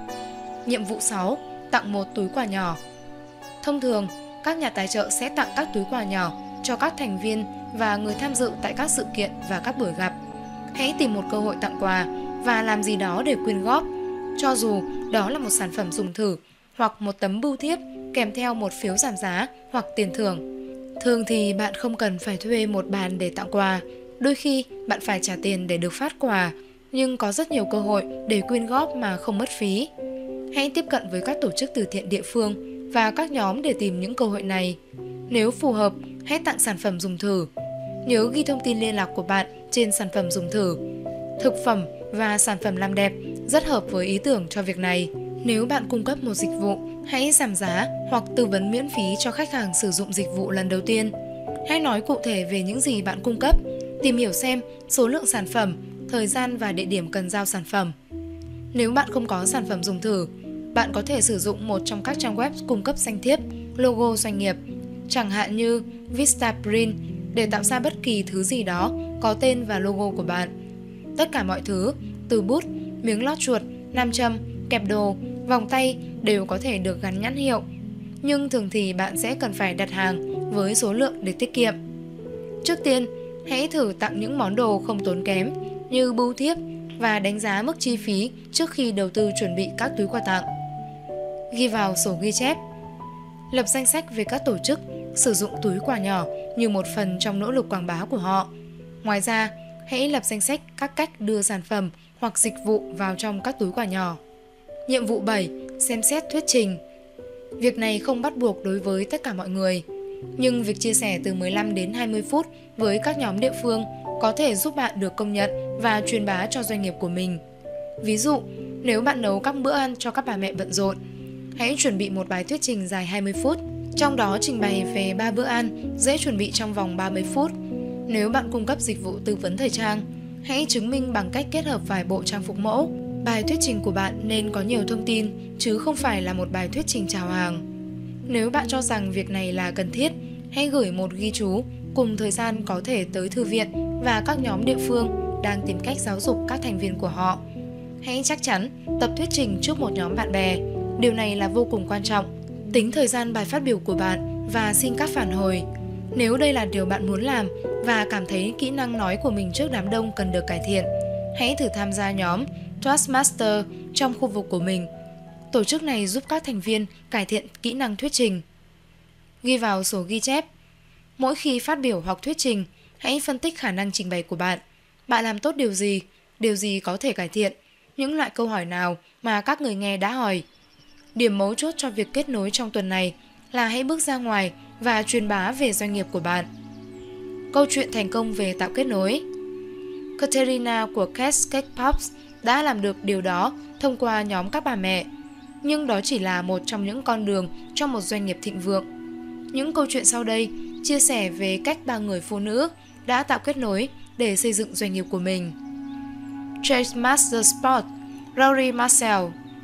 Nhiệm vụ 6. Tặng một túi quà nhỏ. Thông thường, các nhà tài trợ sẽ tặng các túi quà nhỏ cho các thành viên và người tham dự tại các sự kiện và các buổi gặp. Hãy tìm một cơ hội tặng quà và làm gì đó để quyên góp, cho dù đó là một sản phẩm dùng thử hoặc một tấm bưu thiếp kèm theo một phiếu giảm giá hoặc tiền thưởng. Thường thì bạn không cần phải thuê một bàn để tặng quà. Đôi khi bạn phải trả tiền để được phát quà, nhưng có rất nhiều cơ hội để quyên góp mà không mất phí. Hãy tiếp cận với các tổ chức từ thiện địa phương và các nhóm để tìm những cơ hội này. Nếu phù hợp, hãy tặng sản phẩm dùng thử. Nhớ ghi thông tin liên lạc của bạn trên sản phẩm dùng thử. Thực phẩm và sản phẩm làm đẹp rất hợp với ý tưởng cho việc này. Nếu bạn cung cấp một dịch vụ, hãy giảm giá hoặc tư vấn miễn phí cho khách hàng sử dụng dịch vụ lần đầu tiên. Hãy nói cụ thể về những gì bạn cung cấp, tìm hiểu xem số lượng sản phẩm, thời gian và địa điểm cần giao sản phẩm. Nếu bạn không có sản phẩm dùng thử, bạn có thể sử dụng một trong các trang web cung cấp danh thiếp, logo doanh nghiệp, chẳng hạn như Vistaprint, để tạo ra bất kỳ thứ gì đó có tên và logo của bạn. Tất cả mọi thứ, từ bút, miếng lót chuột, nam châm, kẹp đồ, vòng tay đều có thể được gắn nhãn hiệu. Nhưng thường thì bạn sẽ cần phải đặt hàng với số lượng để tiết kiệm. Trước tiên, hãy thử tặng những món đồ không tốn kém như bưu thiếp và đánh giá mức chi phí trước khi đầu tư chuẩn bị các túi quà tặng. Ghi vào sổ ghi chép. Lập danh sách về các tổ chức sử dụng túi quà nhỏ như một phần trong nỗ lực quảng bá của họ. Ngoài ra, hãy lập danh sách các cách đưa sản phẩm hoặc dịch vụ vào trong các túi quà nhỏ. Nhiệm vụ 7. Xem xét thuyết trình. Việc này không bắt buộc đối với tất cả mọi người, nhưng việc chia sẻ từ 15 đến 20 phút với các nhóm địa phương có thể giúp bạn được công nhận và truyền bá cho doanh nghiệp của mình. Ví dụ, nếu bạn nấu các bữa ăn cho các bà mẹ bận rộn, hãy chuẩn bị một bài thuyết trình dài 20 phút, trong đó trình bày về 3 bữa ăn dễ chuẩn bị trong vòng 30 phút. Nếu bạn cung cấp dịch vụ tư vấn thời trang, hãy chứng minh bằng cách kết hợp vài bộ trang phục mẫu. Bài thuyết trình của bạn nên có nhiều thông tin, chứ không phải là một bài thuyết trình chào hàng. Nếu bạn cho rằng việc này là cần thiết, hãy gửi một ghi chú cùng thời gian có thể tới thư viện và các nhóm địa phương đang tìm cách giáo dục các thành viên của họ. Hãy chắc chắn tập thuyết trình trước một nhóm bạn bè. Điều này là vô cùng quan trọng. Tính thời gian bài phát biểu của bạn và xin các phản hồi. Nếu đây là điều bạn muốn làm và cảm thấy kỹ năng nói của mình trước đám đông cần được cải thiện, hãy thử tham gia nhóm Toastmaster trong khu vực của mình. Tổ chức này giúp các thành viên cải thiện kỹ năng thuyết trình. Ghi vào sổ ghi chép. Mỗi khi phát biểu hoặc thuyết trình, hãy phân tích khả năng trình bày của bạn. Bạn làm tốt điều gì có thể cải thiện, những loại câu hỏi nào mà các người nghe đã hỏi. Điểm mấu chốt cho việc kết nối trong tuần này là hãy bước ra ngoài và truyền bá về doanh nghiệp của bạn. Câu chuyện thành công về tạo kết nối. Katerina của Cash Cake Pops đã làm được điều đó thông qua nhóm các bà mẹ. Nhưng đó chỉ là một trong những con đường cho một doanh nghiệp thịnh vượng. Những câu chuyện sau đây chia sẻ về cách 3 người phụ nữ đã tạo kết nối để xây dựng doanh nghiệp của mình. Chase Master Sport, Rory Marcel.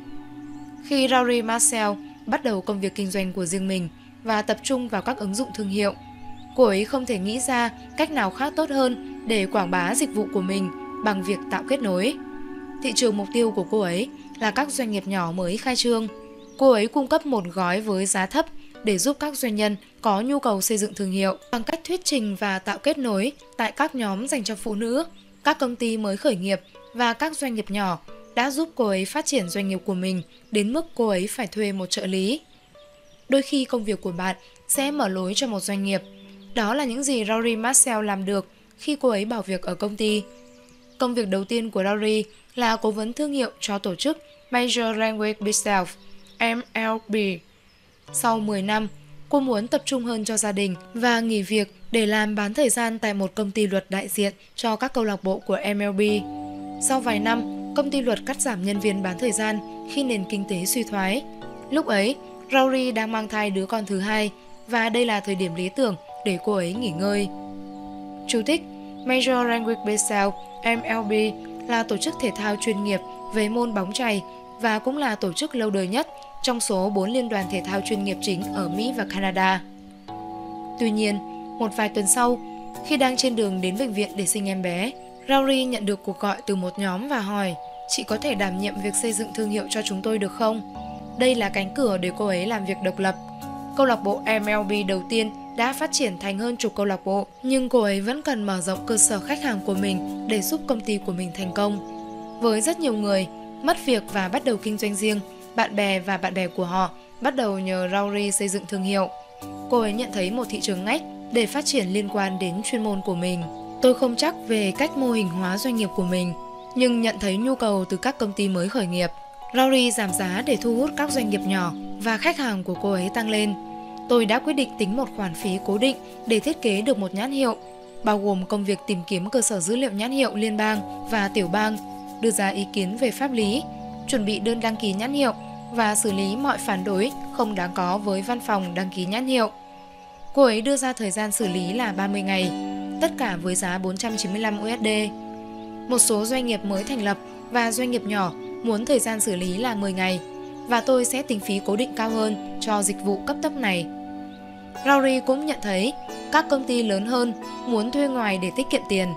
Khi Rory Marcel bắt đầu công việc kinh doanh của riêng mình và tập trung vào các ứng dụng thương hiệu, cô ấy không thể nghĩ ra cách nào khác tốt hơn để quảng bá dịch vụ của mình bằng việc tạo kết nối. Thị trường mục tiêu của cô ấy là các doanh nghiệp nhỏ mới khai trương. Cô ấy cung cấp một gói với giá thấp để giúp các doanh nhân có nhu cầu xây dựng thương hiệu. Bằng cách thuyết trình và tạo kết nối tại các nhóm dành cho phụ nữ, các công ty mới khởi nghiệp và các doanh nghiệp nhỏ đã giúp cô ấy phát triển doanh nghiệp của mình đến mức cô ấy phải thuê một trợ lý. Đôi khi công việc của bạn sẽ mở lối cho một doanh nghiệp. Đó là những gì Rory Marcel làm được khi cô ấy bảo việc ở công ty. Công việc đầu tiên của Rory là cố vấn thương hiệu cho tổ chức Major Language Bistell, MLB. Sau 10 năm, cô muốn tập trung hơn cho gia đình và nghỉ việc để làm bán thời gian tại một công ty luật đại diện cho các câu lạc bộ của MLB. Sau vài năm, công ty luật cắt giảm nhân viên bán thời gian khi nền kinh tế suy thoái. Lúc ấy, Rory đang mang thai đứa con thứ hai và đây là thời điểm lý tưởng để cô ấy nghỉ ngơi. Chú thích: Major Language Bistell, MLB là tổ chức thể thao chuyên nghiệp về môn bóng chày và cũng là tổ chức lâu đời nhất trong số 4 liên đoàn thể thao chuyên nghiệp chính ở Mỹ và Canada. Tuy nhiên, một vài tuần sau, khi đang trên đường đến bệnh viện để sinh em bé, Rory nhận được cuộc gọi từ một nhóm và hỏi: "Chị có thể đảm nhiệm việc xây dựng thương hiệu cho chúng tôi được không?" Đây là cánh cửa để cô ấy làm việc độc lập. Câu lạc bộ MLB đầu tiên đã phát triển thành hơn chục câu lạc bộ, nhưng cô ấy vẫn cần mở rộng cơ sở khách hàng của mình để giúp công ty của mình thành công. Với rất nhiều người, mất việc và bắt đầu kinh doanh riêng, bạn bè và bạn bè của họ bắt đầu nhờ Rory xây dựng thương hiệu. Cô ấy nhận thấy một thị trường ngách để phát triển liên quan đến chuyên môn của mình. Tôi không chắc về cách mô hình hóa doanh nghiệp của mình, nhưng nhận thấy nhu cầu từ các công ty mới khởi nghiệp. Rory giảm giá để thu hút các doanh nghiệp nhỏ và khách hàng của cô ấy tăng lên. Tôi đã quyết định tính một khoản phí cố định để thiết kế được một nhãn hiệu, bao gồm công việc tìm kiếm cơ sở dữ liệu nhãn hiệu liên bang và tiểu bang, đưa ra ý kiến về pháp lý, chuẩn bị đơn đăng ký nhãn hiệu và xử lý mọi phản đối không đáng có với văn phòng đăng ký nhãn hiệu. Cô ấy đưa ra thời gian xử lý là 30 ngày, tất cả với giá 495 USD. Một số doanh nghiệp mới thành lập và doanh nghiệp nhỏ muốn thời gian xử lý là 10 ngày, và tôi sẽ tính phí cố định cao hơn cho dịch vụ cấp tốc này. Rory cũng nhận thấy các công ty lớn hơn muốn thuê ngoài để tiết kiệm tiền.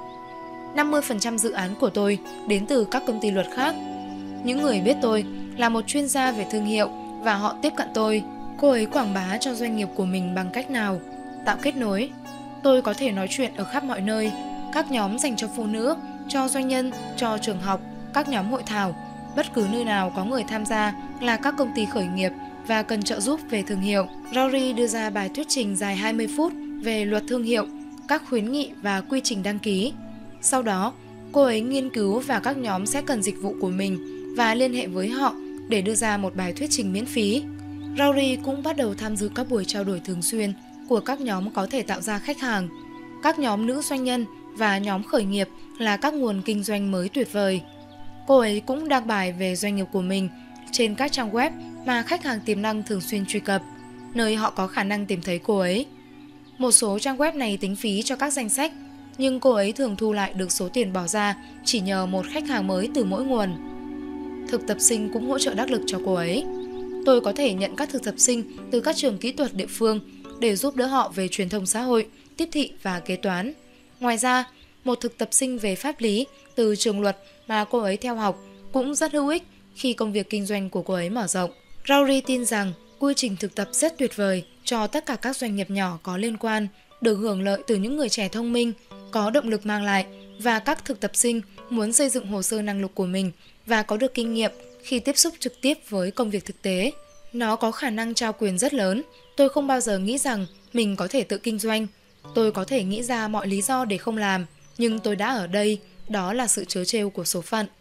50% dự án của tôi đến từ các công ty luật khác. Những người biết tôi là một chuyên gia về thương hiệu và họ tiếp cận tôi. Cô ấy quảng bá cho doanh nghiệp của mình bằng cách nào? Tạo kết nối. Tôi có thể nói chuyện ở khắp mọi nơi, các nhóm dành cho phụ nữ, cho doanh nhân, cho trường học, các nhóm hội thảo. Bất cứ nơi nào có người tham gia là các công ty khởi nghiệp và cần trợ giúp về thương hiệu. Rory đưa ra bài thuyết trình dài 20 phút về luật thương hiệu, các khuyến nghị và quy trình đăng ký. Sau đó, cô ấy nghiên cứu và các nhóm sẽ cần dịch vụ của mình và liên hệ với họ để đưa ra một bài thuyết trình miễn phí. Rory cũng bắt đầu tham dự các buổi trao đổi thường xuyên của các nhóm có thể tạo ra khách hàng. Các nhóm nữ doanh nhân và nhóm khởi nghiệp là các nguồn kinh doanh mới tuyệt vời. Cô ấy cũng đăng bài về doanh nghiệp của mình trên các trang web mà khách hàng tiềm năng thường xuyên truy cập, nơi họ có khả năng tìm thấy cô ấy. Một số trang web này tính phí cho các danh sách, nhưng cô ấy thường thu lại được số tiền bỏ ra chỉ nhờ một khách hàng mới từ mỗi nguồn. Thực tập sinh cũng hỗ trợ đắc lực cho cô ấy. Tôi có thể nhận các thực tập sinh từ các trường kỹ thuật địa phương để giúp đỡ họ về truyền thông xã hội, tiếp thị và kế toán. Ngoài ra, một thực tập sinh về pháp lý từ trường luật mà cô ấy theo học cũng rất hữu ích khi công việc kinh doanh của cô ấy mở rộng. Rory tin rằng quy trình thực tập rất tuyệt vời cho tất cả các doanh nghiệp nhỏ có liên quan, được hưởng lợi từ những người trẻ thông minh, có động lực mang lại, và các thực tập sinh muốn xây dựng hồ sơ năng lực của mình và có được kinh nghiệm khi tiếp xúc trực tiếp với công việc thực tế. Nó có khả năng trao quyền rất lớn. Tôi không bao giờ nghĩ rằng mình có thể tự kinh doanh. Tôi có thể nghĩ ra mọi lý do để không làm, nhưng tôi đã ở đây, đó là sự trớ trêu của số phận.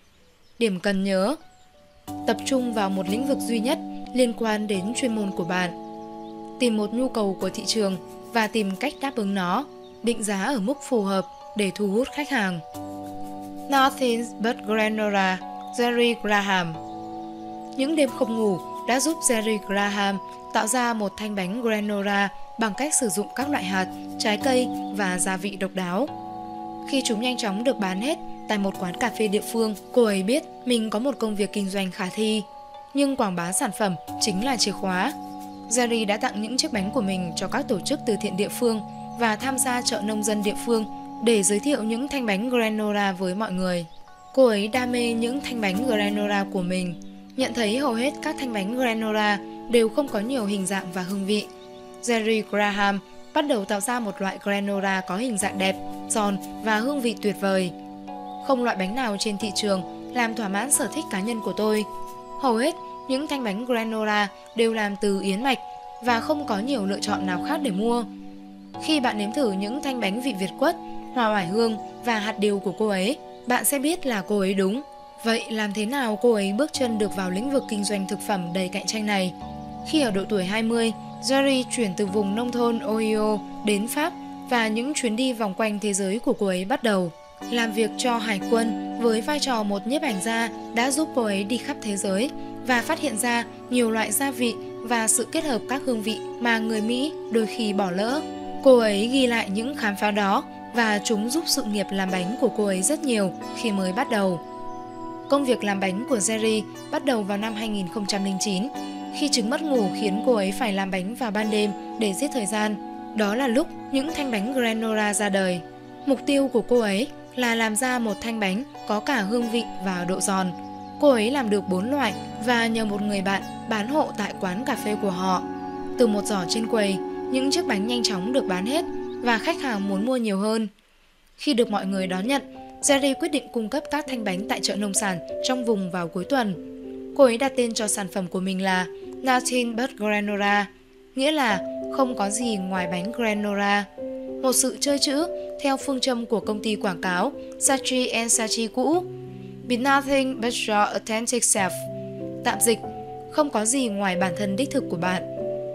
Điểm cần nhớ: tập trung vào một lĩnh vực duy nhất liên quan đến chuyên môn của bạn. Tìm một nhu cầu của thị trường và tìm cách đáp ứng nó, định giá ở mức phù hợp để thu hút khách hàng. Nothing but granola, Jerry Graham. Những đêm không ngủ đã giúp Jerry Graham tạo ra một thanh bánh granola bằng cách sử dụng các loại hạt, trái cây và gia vị độc đáo. Khi chúng nhanh chóng được bán hết tại một quán cà phê địa phương, cô ấy biết mình có một công việc kinh doanh khả thi. Nhưng quảng bá sản phẩm chính là chìa khóa. Jerry đã tặng những chiếc bánh của mình cho các tổ chức từ thiện địa phương và tham gia chợ nông dân địa phương để giới thiệu những thanh bánh granola với mọi người. Cô ấy đam mê những thanh bánh granola của mình, nhận thấy hầu hết các thanh bánh granola đều không có nhiều hình dạng và hương vị. Jerry Graham bắt đầu tạo ra một loại granola có hình dạng đẹp, giòn và hương vị tuyệt vời. Không loại bánh nào trên thị trường làm thỏa mãn sở thích cá nhân của tôi. Hầu hết những thanh bánh granola đều làm từ yến mạch và không có nhiều lựa chọn nào khác để mua. Khi bạn nếm thử những thanh bánh vị Việt quất, hoa oải hương và hạt điều của cô ấy, bạn sẽ biết là cô ấy đúng. Vậy làm thế nào cô ấy bước chân được vào lĩnh vực kinh doanh thực phẩm đầy cạnh tranh này? Khi ở độ tuổi 20, Jerry chuyển từ vùng nông thôn Ohio đến Pháp và những chuyến đi vòng quanh thế giới của cô ấy bắt đầu. Làm việc cho Hải quân với vai trò một nhiếp ảnh gia đã giúp cô ấy đi khắp thế giới và phát hiện ra nhiều loại gia vị và sự kết hợp các hương vị mà người Mỹ đôi khi bỏ lỡ. Cô ấy ghi lại những khám phá đó và chúng giúp sự nghiệp làm bánh của cô ấy rất nhiều khi mới bắt đầu. Công việc làm bánh của Jerry bắt đầu vào năm 2009, khi chứng mất ngủ khiến cô ấy phải làm bánh vào ban đêm để giết thời gian. Đó là lúc những thanh bánh granola ra đời. Mục tiêu của cô ấy là làm ra một thanh bánh có cả hương vị và độ giòn. Cô ấy làm được 4 loại và nhờ một người bạn bán hộ tại quán cà phê của họ. Từ một giỏ trên quầy, những chiếc bánh nhanh chóng được bán hết và khách hàng muốn mua nhiều hơn. Khi được mọi người đón nhận, Jerry quyết định cung cấp các thanh bánh tại chợ nông sản trong vùng vào cuối tuần. Cô ấy đặt tên cho sản phẩm của mình là Nothing but granola, nghĩa là không có gì ngoài bánh granola. Một sự chơi chữ theo phương châm của công ty quảng cáo Saatchi & Saatchi cũ, Be nothing but your authentic self. Tạm dịch, không có gì ngoài bản thân đích thực của bạn.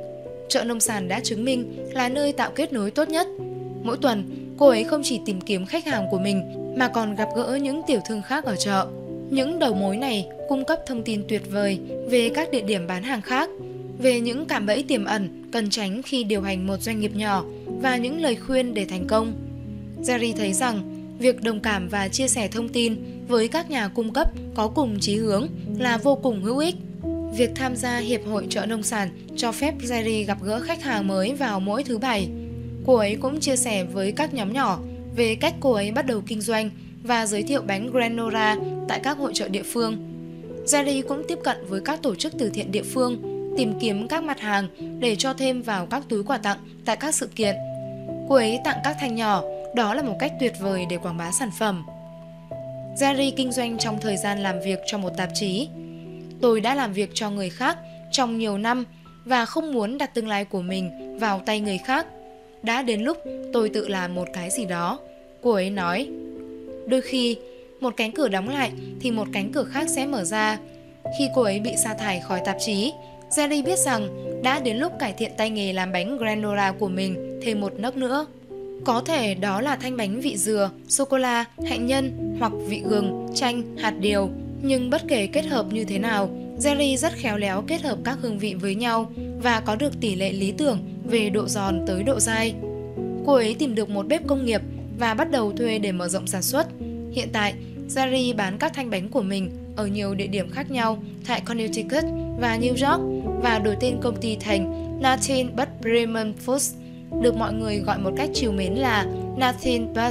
Chợ nông sản đã chứng minh là nơi tạo kết nối tốt nhất. Mỗi tuần, cô ấy không chỉ tìm kiếm khách hàng của mình mà còn gặp gỡ những tiểu thương khác ở chợ. Những đầu mối này cung cấp thông tin tuyệt vời về các địa điểm bán hàng khác, về những cạm bẫy tiềm ẩn cần tránh khi điều hành một doanh nghiệp nhỏ và những lời khuyên để thành công. Jerry thấy rằng việc đồng cảm và chia sẻ thông tin với các nhà cung cấp có cùng chí hướng là vô cùng hữu ích. Việc tham gia Hiệp hội chợ nông sản cho phép Jerry gặp gỡ khách hàng mới vào mỗi thứ Bảy. Cô ấy cũng chia sẻ với các nhóm nhỏ về cách cô ấy bắt đầu kinh doanh và giới thiệu bánh granola tại các hội chợ địa phương. Jerry cũng tiếp cận với các tổ chức từ thiện địa phương, tìm kiếm các mặt hàng để cho thêm vào các túi quà tặng tại các sự kiện. Cô ấy tặng các thanh nhỏ, đó là một cách tuyệt vời để quảng bá sản phẩm. Jerry kinh doanh trong thời gian làm việc cho một tạp chí. Tôi đã làm việc cho người khác trong nhiều năm và không muốn đặt tương lai của mình vào tay người khác. Đã đến lúc tôi tự làm một cái gì đó, cô ấy nói. Đôi khi, một cánh cửa đóng lại thì một cánh cửa khác sẽ mở ra. Khi cô ấy bị sa thải khỏi tạp chí, Jerry biết rằng đã đến lúc cải thiện tay nghề làm bánh granola của mình thêm một nấc nữa. Có thể đó là thanh bánh vị dừa, sô-cô-la, hạnh nhân hoặc vị gừng, chanh, hạt điều. Nhưng bất kể kết hợp như thế nào, Jerry rất khéo léo kết hợp các hương vị với nhau và có được tỷ lệ lý tưởng về độ giòn tới độ dai. Cô ấy tìm được một bếp công nghiệp và bắt đầu thuê để mở rộng sản xuất. Hiện tại, Jerry bán các thanh bánh của mình ở nhiều địa điểm khác nhau tại Connecticut và New York và đổi tên công ty thành Nothing But Bremen Foods, được mọi người gọi một cách trìu mến là Nothing But.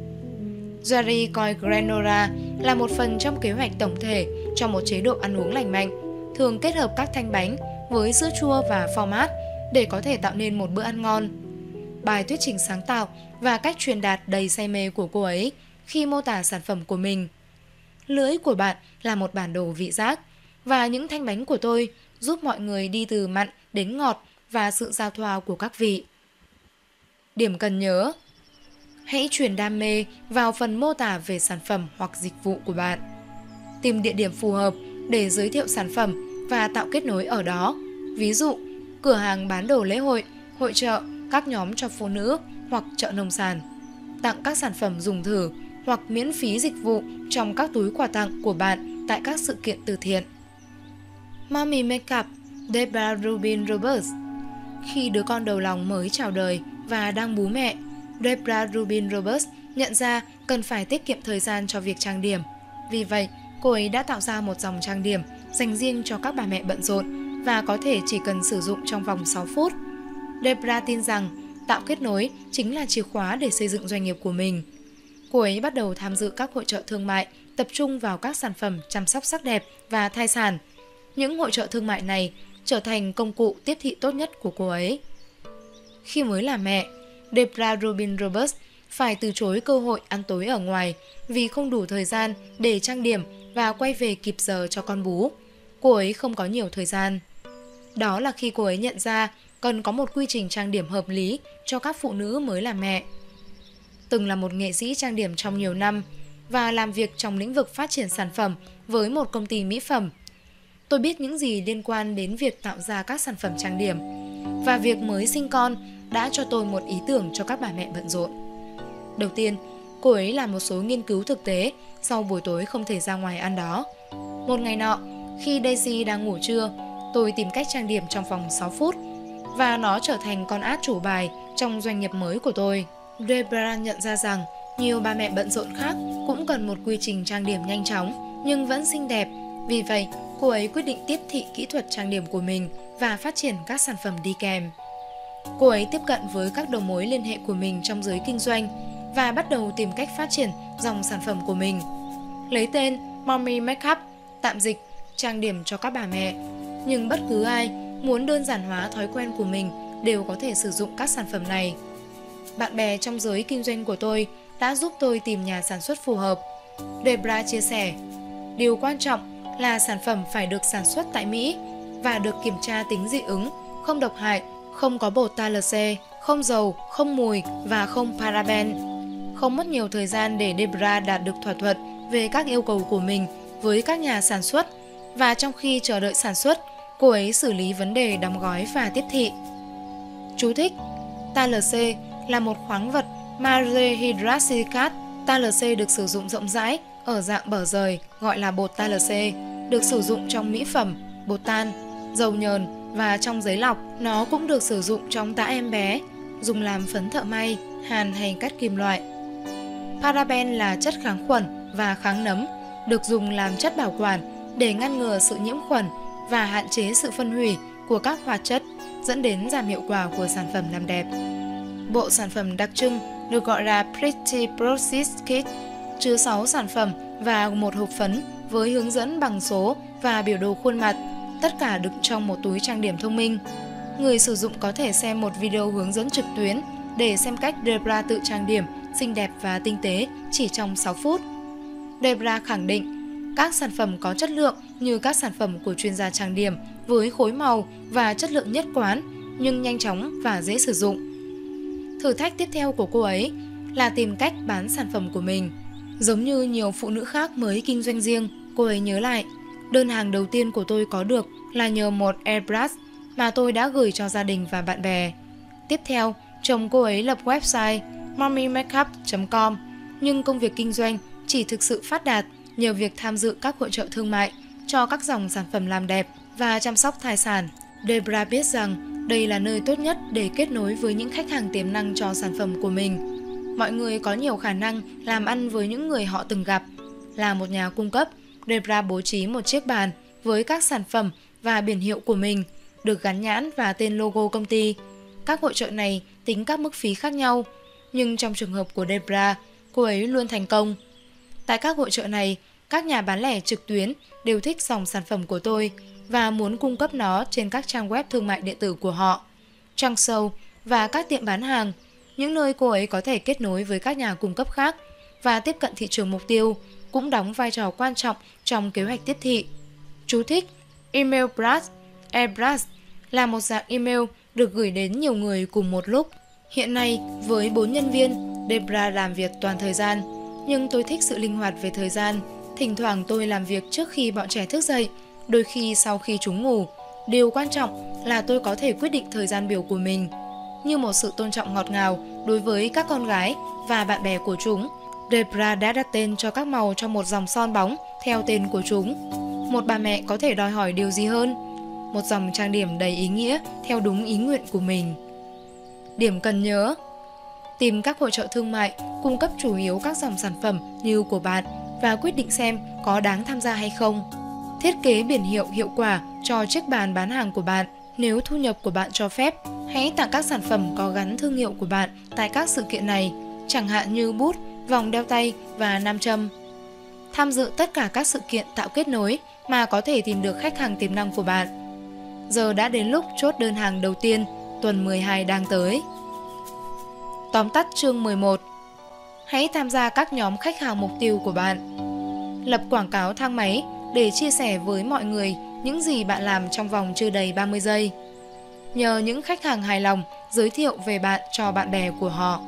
Jerry coi granola là một phần trong kế hoạch tổng thể cho một chế độ ăn uống lành mạnh, thường kết hợp các thanh bánh với sữa chua và format để có thể tạo nên một bữa ăn ngon. Bài thuyết trình sáng tạo và cách truyền đạt đầy say mê của cô ấy khi mô tả sản phẩm của mình. Lưỡi của bạn là một bản đồ vị giác, và những thanh bánh của tôi giúp mọi người đi từ mặn đến ngọt và sự giao thoa của các vị. Điểm cần nhớ: hãy truyền đam mê vào phần mô tả về sản phẩm hoặc dịch vụ của bạn. Tìm địa điểm phù hợp để giới thiệu sản phẩm và tạo kết nối ở đó. Ví dụ, cửa hàng bán đồ lễ hội, hội chợ, các nhóm cho phụ nữ hoặc chợ nông sản. Tặng các sản phẩm dùng thử hoặc miễn phí dịch vụ trong các túi quà tặng của bạn tại các sự kiện từ thiện. Mommy Makeup, Deborah Rubin Roberts. Khi đứa con đầu lòng mới chào đời và đang bú mẹ, Deborah Rubin Roberts nhận ra cần phải tiết kiệm thời gian cho việc trang điểm. Vì vậy, cô ấy đã tạo ra một dòng trang điểm dành riêng cho các bà mẹ bận rộn và có thể chỉ cần sử dụng trong vòng 6 phút. Deborah tin rằng tạo kết nối chính là chìa khóa để xây dựng doanh nghiệp của mình. Cô ấy bắt đầu tham dự các hội chợ thương mại, tập trung vào các sản phẩm chăm sóc sắc đẹp và thai sản. Những hội chợ thương mại này trở thành công cụ tiếp thị tốt nhất của cô ấy. Khi mới là mẹ, Deborah Rubin Roberts phải từ chối cơ hội ăn tối ở ngoài vì không đủ thời gian để trang điểm và quay về kịp giờ cho con bú. Cô ấy không có nhiều thời gian. Đó là khi cô ấy nhận ra cần có một quy trình trang điểm hợp lý cho các phụ nữ mới là mẹ. Từng là một nghệ sĩ trang điểm trong nhiều năm và làm việc trong lĩnh vực phát triển sản phẩm với một công ty mỹ phẩm, tôi biết những gì liên quan đến việc tạo ra các sản phẩm trang điểm, và việc mới sinh con đã cho tôi một ý tưởng cho các bà mẹ bận rộn. Đầu tiên, cô ấy làm một số nghiên cứu thực tế sau buổi tối không thể ra ngoài ăn đó. Một ngày nọ, khi Daisy đang ngủ trưa, tôi tìm cách trang điểm trong vòng 6 phút, và nó trở thành con át chủ bài trong doanh nghiệp mới của tôi. Deborah nhận ra rằng nhiều bà mẹ bận rộn khác cũng cần một quy trình trang điểm nhanh chóng nhưng vẫn xinh đẹp. Vì vậy, cô ấy quyết định tiếp thị kỹ thuật trang điểm của mình và phát triển các sản phẩm đi kèm. Cô ấy tiếp cận với các đầu mối liên hệ của mình trong giới kinh doanh và bắt đầu tìm cách phát triển dòng sản phẩm của mình. Lấy tên Mommy Makeup, tạm dịch trang điểm cho các bà mẹ. Nhưng bất cứ ai muốn đơn giản hóa thói quen của mình đều có thể sử dụng các sản phẩm này. Bạn bè trong giới kinh doanh của tôi đã giúp tôi tìm nhà sản xuất phù hợp. Deborah chia sẻ, điều quan trọng là sản phẩm phải được sản xuất tại Mỹ và được kiểm tra tính dị ứng, không độc hại, không có bột talc, không dầu, không mùi và không paraben. Không mất nhiều thời gian để Deborah đạt được thỏa thuận về các yêu cầu của mình với các nhà sản xuất, và trong khi chờ đợi sản xuất, cô ấy xử lý vấn đề đóng gói và tiếp thị. Chú thích: talc là một khoáng vật magie hydroxycat. Talc được sử dụng rộng rãi ở dạng bở rời gọi là bột TLC, được sử dụng trong mỹ phẩm, bột tan, dầu nhờn và trong giấy lọc. Nó cũng được sử dụng trong tã em bé, dùng làm phấn thợ may, hàn hay cắt kim loại. Paraben là chất kháng khuẩn và kháng nấm, được dùng làm chất bảo quản để ngăn ngừa sự nhiễm khuẩn và hạn chế sự phân hủy của các hoạt chất, dẫn đến giảm hiệu quả của sản phẩm làm đẹp. Bộ sản phẩm đặc trưng được gọi là Pretty Process Kit, chứa 6 sản phẩm và một hộp phấn với hướng dẫn bằng số và biểu đồ khuôn mặt, tất cả đựng trong một túi trang điểm thông minh. Người sử dụng có thể xem một video hướng dẫn trực tuyến để xem cách Debra tự trang điểm xinh đẹp và tinh tế chỉ trong 6 phút. Debra khẳng định các sản phẩm có chất lượng như các sản phẩm của chuyên gia trang điểm với khối màu và chất lượng nhất quán, nhưng nhanh chóng và dễ sử dụng. Thử thách tiếp theo của cô ấy là tìm cách bán sản phẩm của mình. Giống như nhiều phụ nữ khác mới kinh doanh riêng, cô ấy nhớ lại, đơn hàng đầu tiên của tôi có được là nhờ một airbrush mà tôi đã gửi cho gia đình và bạn bè. Tiếp theo, chồng cô ấy lập website mommymakeup.com, nhưng công việc kinh doanh chỉ thực sự phát đạt nhờ việc tham dự các hội chợ thương mại cho các dòng sản phẩm làm đẹp và chăm sóc thai sản. Debra biết rằng đây là nơi tốt nhất để kết nối với những khách hàng tiềm năng cho sản phẩm của mình. Mọi người có nhiều khả năng làm ăn với những người họ từng gặp. Là một nhà cung cấp, Debra bố trí một chiếc bàn với các sản phẩm và biển hiệu của mình, được gắn nhãn và tên logo công ty. Các hội chợ này tính các mức phí khác nhau, nhưng trong trường hợp của Debra, cô ấy luôn thành công. Tại các hội chợ này, các nhà bán lẻ trực tuyến đều thích dòng sản phẩm của tôi và muốn cung cấp nó trên các trang web thương mại điện tử của họ, trang show và các tiệm bán hàng, những nơi cô ấy có thể kết nối với các nhà cung cấp khác và tiếp cận thị trường mục tiêu, cũng đóng vai trò quan trọng trong kế hoạch tiếp thị. Chú thích: Email blast, airbrush là một dạng email được gửi đến nhiều người cùng một lúc. Hiện nay, với 4 nhân viên, Debra làm việc toàn thời gian, nhưng tôi thích sự linh hoạt về thời gian. Thỉnh thoảng tôi làm việc trước khi bọn trẻ thức dậy, đôi khi sau khi chúng ngủ. Điều quan trọng là tôi có thể quyết định thời gian biểu của mình. Như một sự tôn trọng ngọt ngào đối với các con gái và bạn bè của chúng, Debra đã đặt tên cho các màu trong một dòng son bóng theo tên của chúng. Một bà mẹ có thể đòi hỏi điều gì hơn? Một dòng trang điểm đầy ý nghĩa theo đúng ý nguyện của mình. Điểm cần nhớ: tìm các hội chợ thương mại cung cấp chủ yếu các dòng sản phẩm như của bạn và quyết định xem có đáng tham gia hay không. Thiết kế biển hiệu hiệu quả cho chiếc bàn bán hàng của bạn. Nếu thu nhập của bạn cho phép, hãy tặng các sản phẩm có gắn thương hiệu của bạn tại các sự kiện này, chẳng hạn như bút, vòng đeo tay và nam châm. Tham dự tất cả các sự kiện tạo kết nối mà có thể tìm được khách hàng tiềm năng của bạn. Giờ đã đến lúc chốt đơn hàng đầu tiên, tuần 12 đang tới. Tóm tắt chương 11. Hãy tham gia các nhóm khách hàng mục tiêu của bạn. Lập quảng cáo thang máy để chia sẻ với mọi người những gì bạn làm trong vòng chưa đầy 30 giây. Nhờ những khách hàng hài lòng giới thiệu về bạn cho bạn bè của họ.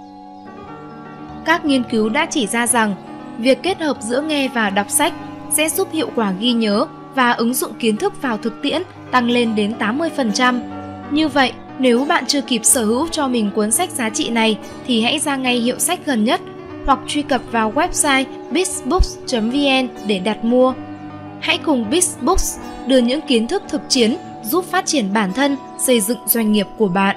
Các nghiên cứu đã chỉ ra rằng việc kết hợp giữa nghe và đọc sách sẽ giúp hiệu quả ghi nhớ và ứng dụng kiến thức vào thực tiễn tăng lên đến 80%. Như vậy, nếu bạn chưa kịp sở hữu cho mình cuốn sách giá trị này thì hãy ra ngay hiệu sách gần nhất hoặc truy cập vào website bizbooks.vn để đặt mua. Hãy cùng Bizbooks đưa những kiến thức thực chiến giúp phát triển bản thân, xây dựng doanh nghiệp của bạn.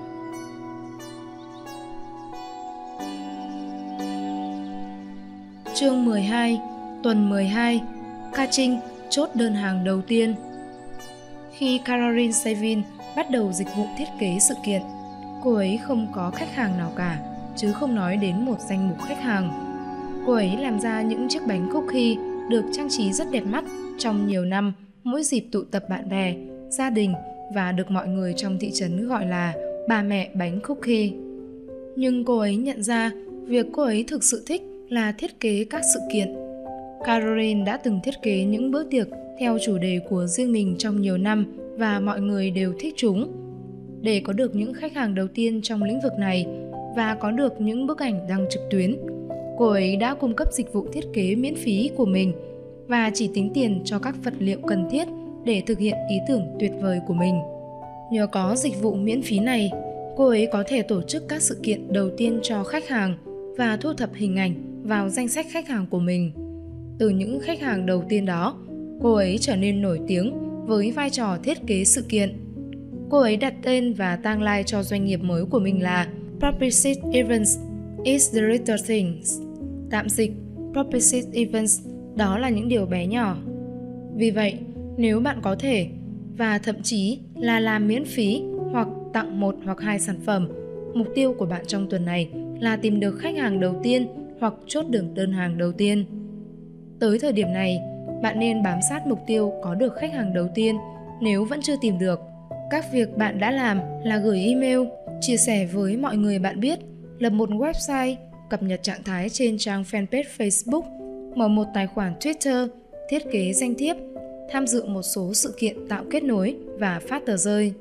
Chương 12, tuần 12, Ca Trinh chốt đơn hàng đầu tiên. Khi Caroline Savin bắt đầu dịch vụ thiết kế sự kiện, cô ấy không có khách hàng nào cả, chứ không nói đến một danh mục khách hàng. Cô ấy làm ra những chiếc bánh cookie được trang trí rất đẹp mắt trong nhiều năm, mỗi dịp tụ tập bạn bè, gia đình và được mọi người trong thị trấn gọi là bà mẹ bánh cookie. Nhưng cô ấy nhận ra việc cô ấy thực sự thích là thiết kế các sự kiện. Caroline đã từng thiết kế những bữa tiệc theo chủ đề của riêng mình trong nhiều năm và mọi người đều thích chúng. Để có được những khách hàng đầu tiên trong lĩnh vực này và có được những bức ảnh đăng trực tuyến, cô ấy đã cung cấp dịch vụ thiết kế miễn phí của mình và chỉ tính tiền cho các vật liệu cần thiết để thực hiện ý tưởng tuyệt vời của mình. Nhờ có dịch vụ miễn phí này, cô ấy có thể tổ chức các sự kiện đầu tiên cho khách hàng và thu thập hình ảnh vào danh sách khách hàng của mình. Từ những khách hàng đầu tiên đó, cô ấy trở nên nổi tiếng với vai trò thiết kế sự kiện. Cô ấy đặt tên và tagline cho doanh nghiệp mới của mình là Publicist Events is the little things. Tạm dịch, Publicist Events đó là những điều bé nhỏ. Vì vậy, nếu bạn có thể, và thậm chí là làm miễn phí hoặc tặng 1 hoặc 2 sản phẩm, mục tiêu của bạn trong tuần này là tìm được khách hàng đầu tiên hoặc chốt được đơn hàng đầu tiên. Tới thời điểm này, bạn nên bám sát mục tiêu có được khách hàng đầu tiên nếu vẫn chưa tìm được. Các việc bạn đã làm là gửi email, chia sẻ với mọi người bạn biết, lập một website, cập nhật trạng thái trên trang fanpage Facebook, mở một tài khoản Twitter, thiết kế danh thiếp, tham dự một số sự kiện tạo kết nối và phát tờ rơi.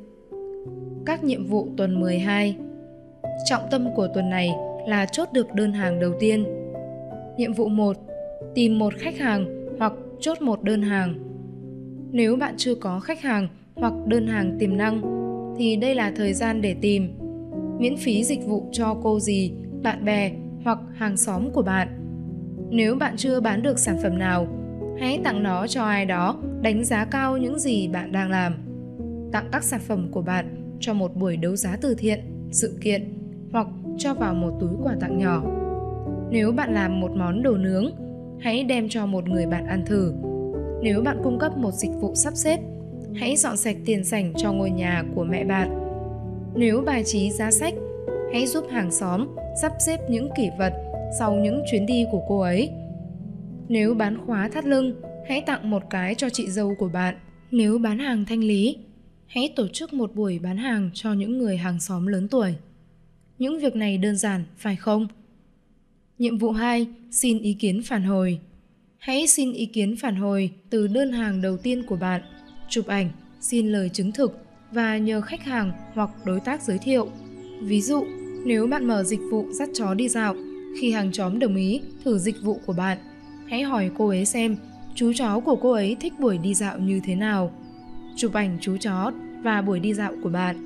Các nhiệm vụ tuần 12. Trọng tâm của tuần này là chốt được đơn hàng đầu tiên. Nhiệm vụ 1. Tìm một khách hàng hoặc chốt một đơn hàng. Nếu bạn chưa có khách hàng hoặc đơn hàng tiềm năng, thì đây là thời gian để tìm. Miễn phí dịch vụ cho cô dì, bạn bè hoặc hàng xóm của bạn. Nếu bạn chưa bán được sản phẩm nào, hãy tặng nó cho ai đó đánh giá cao những gì bạn đang làm. Tặng các sản phẩm của bạn cho một buổi đấu giá từ thiện, sự kiện hoặc cho vào một túi quà tặng nhỏ. Nếu bạn làm một món đồ nướng, hãy đem cho một người bạn ăn thử. Nếu bạn cung cấp một dịch vụ sắp xếp, hãy dọn sạch tiền sảnh cho ngôi nhà của mẹ bạn. Nếu bài trí giá sách, hãy giúp hàng xóm sắp xếp những kỷ vật sau những chuyến đi của cô ấy. Nếu bán khóa thắt lưng, hãy tặng một cái cho chị dâu của bạn. Nếu bán hàng thanh lý, hãy tổ chức một buổi bán hàng cho những người hàng xóm lớn tuổi. Những việc này đơn giản, phải không? Nhiệm vụ 2. Xin ý kiến phản hồi. Hãy xin ý kiến phản hồi từ đơn hàng đầu tiên của bạn. Chụp ảnh, xin lời chứng thực và nhờ khách hàng hoặc đối tác giới thiệu. Ví dụ, nếu bạn mở dịch vụ dắt chó đi dạo, khi hàng xóm đồng ý thử dịch vụ của bạn, hãy hỏi cô ấy xem chú chó của cô ấy thích buổi đi dạo như thế nào. Chụp ảnh chú chó và buổi đi dạo của bạn.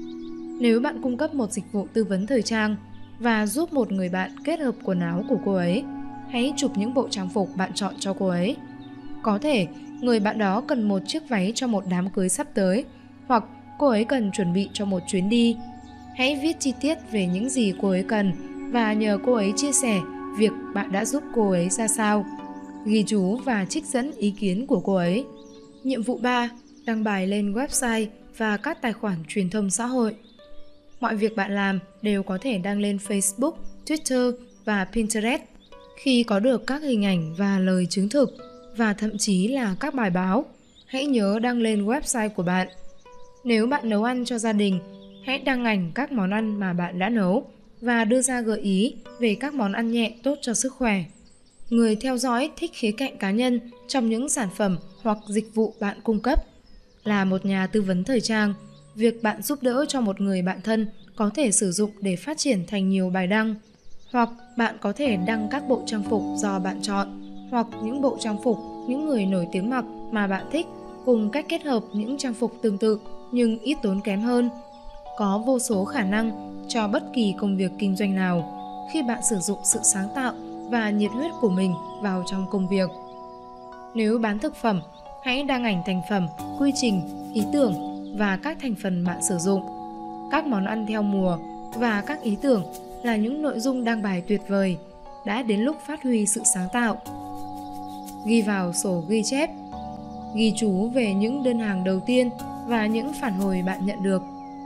Nếu bạn cung cấp một dịch vụ tư vấn thời trang và giúp một người bạn kết hợp quần áo của cô ấy, hãy chụp những bộ trang phục bạn chọn cho cô ấy. Có thể người bạn đó cần một chiếc váy cho một đám cưới sắp tới, hoặc cô ấy cần chuẩn bị cho một chuyến đi. Hãy viết chi tiết về những gì cô ấy cần và nhờ cô ấy chia sẻ việc bạn đã giúp cô ấy ra sao. Ghi chú và trích dẫn ý kiến của cô ấy. Nhiệm vụ 3. Đăng bài lên website và các tài khoản truyền thông xã hội. Mọi việc bạn làm đều có thể đăng lên Facebook, Twitter và Pinterest. Khi có được các hình ảnh và lời chứng thực, và thậm chí là các bài báo, hãy nhớ đăng lên website của bạn. Nếu bạn nấu ăn cho gia đình, hãy đăng ảnh các món ăn mà bạn đã nấu và đưa ra gợi ý về các món ăn nhẹ tốt cho sức khỏe. Người theo dõi thích khía cạnh cá nhân trong những sản phẩm hoặc dịch vụ bạn cung cấp. Là một nhà tư vấn thời trang, việc bạn giúp đỡ cho một người bạn thân có thể sử dụng để phát triển thành nhiều bài đăng. Hoặc bạn có thể đăng các bộ trang phục do bạn chọn, hoặc những bộ trang phục những người nổi tiếng mặc mà bạn thích, cùng cách kết hợp những trang phục tương tự nhưng ít tốn kém hơn. Có vô số khả năng cho bất kỳ công việc kinh doanh nào khi bạn sử dụng sự sáng tạo và nhiệt huyết của mình vào trong công việc. Nếu bán thực phẩm, hãy đăng ảnh thành phẩm, quy trình, ý tưởng và các thành phần bạn sử dụng. Các món ăn theo mùa và các ý tưởng là những nội dung đăng bài tuyệt vời. Đã đến lúc phát huy sự sáng tạo. Ghi vào sổ ghi chép. Ghi chú về những đơn hàng đầu tiên và những phản hồi bạn nhận được.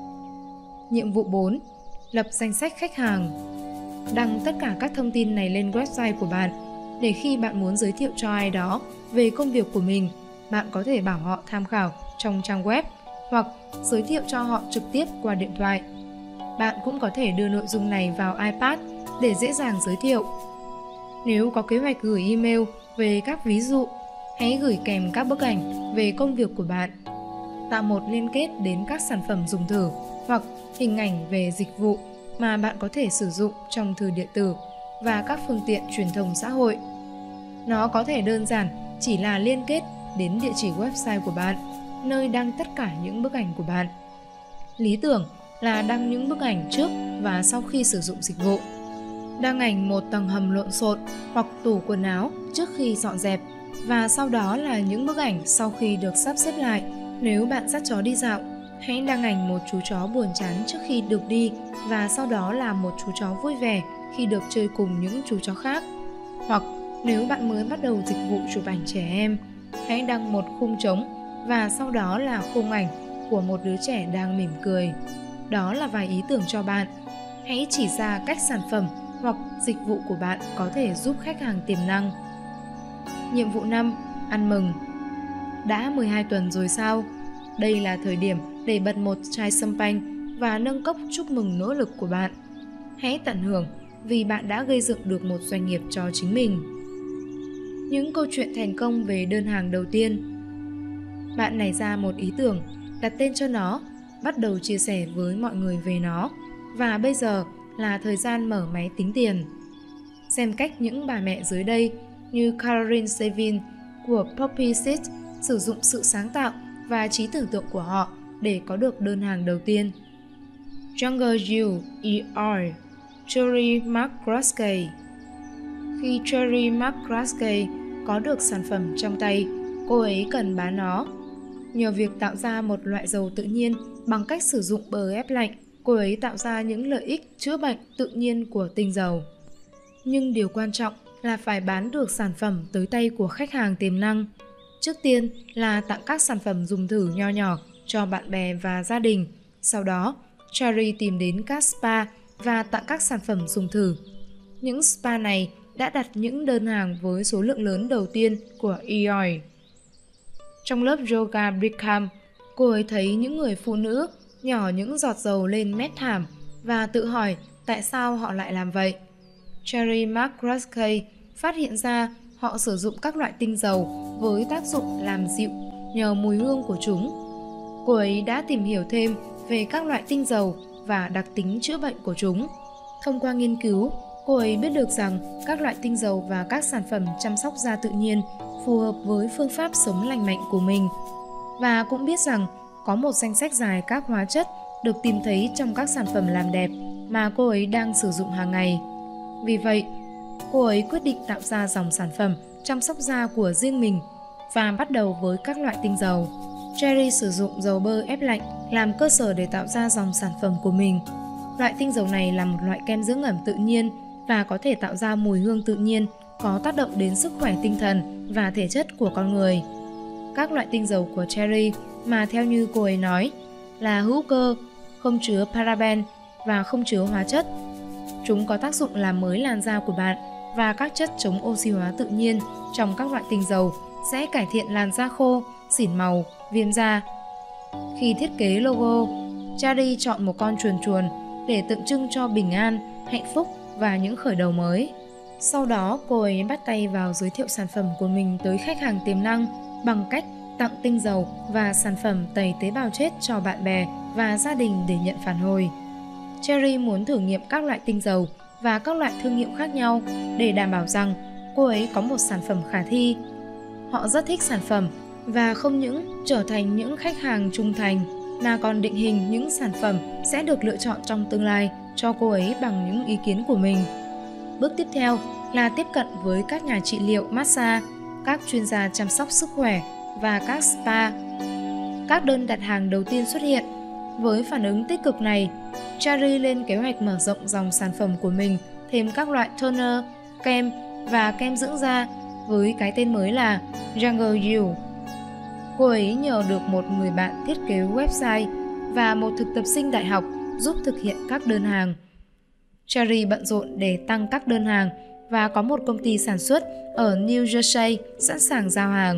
Nhiệm vụ 4. Lập danh sách khách hàng. Đăng tất cả các thông tin này lên website của bạn để khi bạn muốn giới thiệu cho ai đó về công việc của mình, bạn có thể bảo họ tham khảo trong trang web hoặc giới thiệu cho họ trực tiếp qua điện thoại. Bạn cũng có thể đưa nội dung này vào iPad để dễ dàng giới thiệu. Nếu có kế hoạch gửi email về các ví dụ, hãy gửi kèm các bức ảnh về công việc của bạn. Tạo một liên kết đến các sản phẩm dùng thử hoặc hình ảnh về dịch vụ mà bạn có thể sử dụng trong thư điện tử và các phương tiện truyền thông xã hội. Nó có thể đơn giản chỉ là liên kết đến địa chỉ website của bạn, nơi đăng tất cả những bức ảnh của bạn. Lý tưởng là đăng những bức ảnh trước và sau khi sử dụng dịch vụ. Đăng ảnh một tầng hầm lộn xộn hoặc tủ quần áo trước khi dọn dẹp, và sau đó là những bức ảnh sau khi được sắp xếp lại. Nếu bạn dắt chó đi dạo, hãy đăng ảnh một chú chó buồn chán trước khi được đi, và sau đó là một chú chó vui vẻ khi được chơi cùng những chú chó khác. Hoặc nếu bạn mới bắt đầu dịch vụ chụp ảnh trẻ em, hãy đăng một khung trống và sau đó là khung ảnh của một đứa trẻ đang mỉm cười. Đó là vài ý tưởng cho bạn. Hãy chỉ ra cách sản phẩm hoặc dịch vụ của bạn có thể giúp khách hàng tiềm năng. Nhiệm vụ 5. Ăn mừng. Đã 12 tuần rồi sao? Đây là thời điểm để bật một chai champagne và nâng cốc chúc mừng nỗ lực của bạn. Hãy tận hưởng vì bạn đã gây dựng được một doanh nghiệp cho chính mình. Những câu chuyện thành công về đơn hàng đầu tiên. Bạn nảy ra một ý tưởng, đặt tên cho nó, bắt đầu chia sẻ với mọi người về nó, và bây giờ là thời gian mở máy tính tiền. Xem cách những bà mẹ dưới đây như Caroline Sevin của Poppy Seed sử dụng sự sáng tạo và trí tưởng tượng của họ để có được đơn hàng đầu tiên. Younger You, E.R. Cherry McCloskey. Khi Cherry McCloskey có được sản phẩm trong tay, cô ấy cần bán nó. Nhờ việc tạo ra một loại dầu tự nhiên bằng cách sử dụng bơ ép lạnh, cô ấy tạo ra những lợi ích chữa bệnh tự nhiên của tinh dầu. Nhưng điều quan trọng là phải bán được sản phẩm tới tay của khách hàng tiềm năng. Trước tiên là tặng các sản phẩm dùng thử nho nhỏ cho bạn bè và gia đình. Sau đó, Cherry tìm đến các spa và tặng các sản phẩm dùng thử. Những spa này đã đặt những đơn hàng với số lượng lớn đầu tiên của EOI. Trong lớp yoga Bikram, cô ấy thấy những người phụ nữ nhỏ những giọt dầu lên mét thảm và tự hỏi tại sao họ lại làm vậy. Cherry McCloskey phát hiện ra họ sử dụng các loại tinh dầu với tác dụng làm dịu nhờ mùi hương của chúng. Cô ấy đã tìm hiểu thêm về các loại tinh dầu và đặc tính chữa bệnh của chúng. Thông qua nghiên cứu, cô ấy biết được rằng các loại tinh dầu và các sản phẩm chăm sóc da tự nhiên phù hợp với phương pháp sống lành mạnh của mình, và cũng biết rằng có một danh sách dài các hóa chất được tìm thấy trong các sản phẩm làm đẹp mà cô ấy đang sử dụng hàng ngày. Vì vậy, cô ấy quyết định tạo ra dòng sản phẩm chăm sóc da của riêng mình và bắt đầu với các loại tinh dầu. Cherry sử dụng dầu bơ ép lạnh làm cơ sở để tạo ra dòng sản phẩm của mình. Loại tinh dầu này là một loại kem dưỡng ẩm tự nhiên và có thể tạo ra mùi hương tự nhiên, có tác động đến sức khỏe tinh thần và thể chất của con người. Các loại tinh dầu của Cherry mà theo như cô ấy nói là hữu cơ, không chứa paraben và không chứa hóa chất. Chúng có tác dụng làm mới làn da của bạn, và các chất chống oxy hóa tự nhiên trong các loại tinh dầu sẽ cải thiện làn da khô, xỉn màu, viêm da. Khi thiết kế logo, Cherry chọn một con chuồn chuồn để tượng trưng cho bình an, hạnh phúc và những khởi đầu mới. Sau đó, cô ấy bắt tay vào giới thiệu sản phẩm của mình tới khách hàng tiềm năng bằng cách tặng tinh dầu và sản phẩm tẩy tế bào chết cho bạn bè và gia đình để nhận phản hồi. Cherry muốn thử nghiệm các loại tinh dầu và các loại thương hiệu khác nhau để đảm bảo rằng cô ấy có một sản phẩm khả thi. Họ rất thích sản phẩm và không những trở thành những khách hàng trung thành mà còn định hình những sản phẩm sẽ được lựa chọn trong tương lai cho cô ấy bằng những ý kiến của mình. Bước tiếp theo là tiếp cận với các nhà trị liệu massage, các chuyên gia chăm sóc sức khỏe và các spa. Các đơn đặt hàng đầu tiên xuất hiện. Với phản ứng tích cực này, Cherry lên kế hoạch mở rộng dòng sản phẩm của mình thêm các loại toner, kem và kem dưỡng da với cái tên mới là Younger You. Cô ấy nhờ được một người bạn thiết kế website và một thực tập sinh đại học giúp thực hiện các đơn hàng. Cherry bận rộn để tăng các đơn hàng và có một công ty sản xuất ở New Jersey sẵn sàng giao hàng.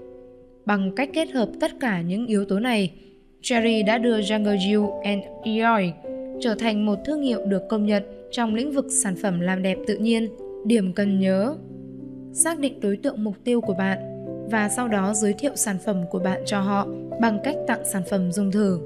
Bằng cách kết hợp tất cả những yếu tố này, Cherry đã đưa Younger You and EOI trở thành một thương hiệu được công nhận trong lĩnh vực sản phẩm làm đẹp tự nhiên. Điểm cần nhớ: xác định đối tượng mục tiêu của bạn và sau đó giới thiệu sản phẩm của bạn cho họ bằng cách tặng sản phẩm dùng thử.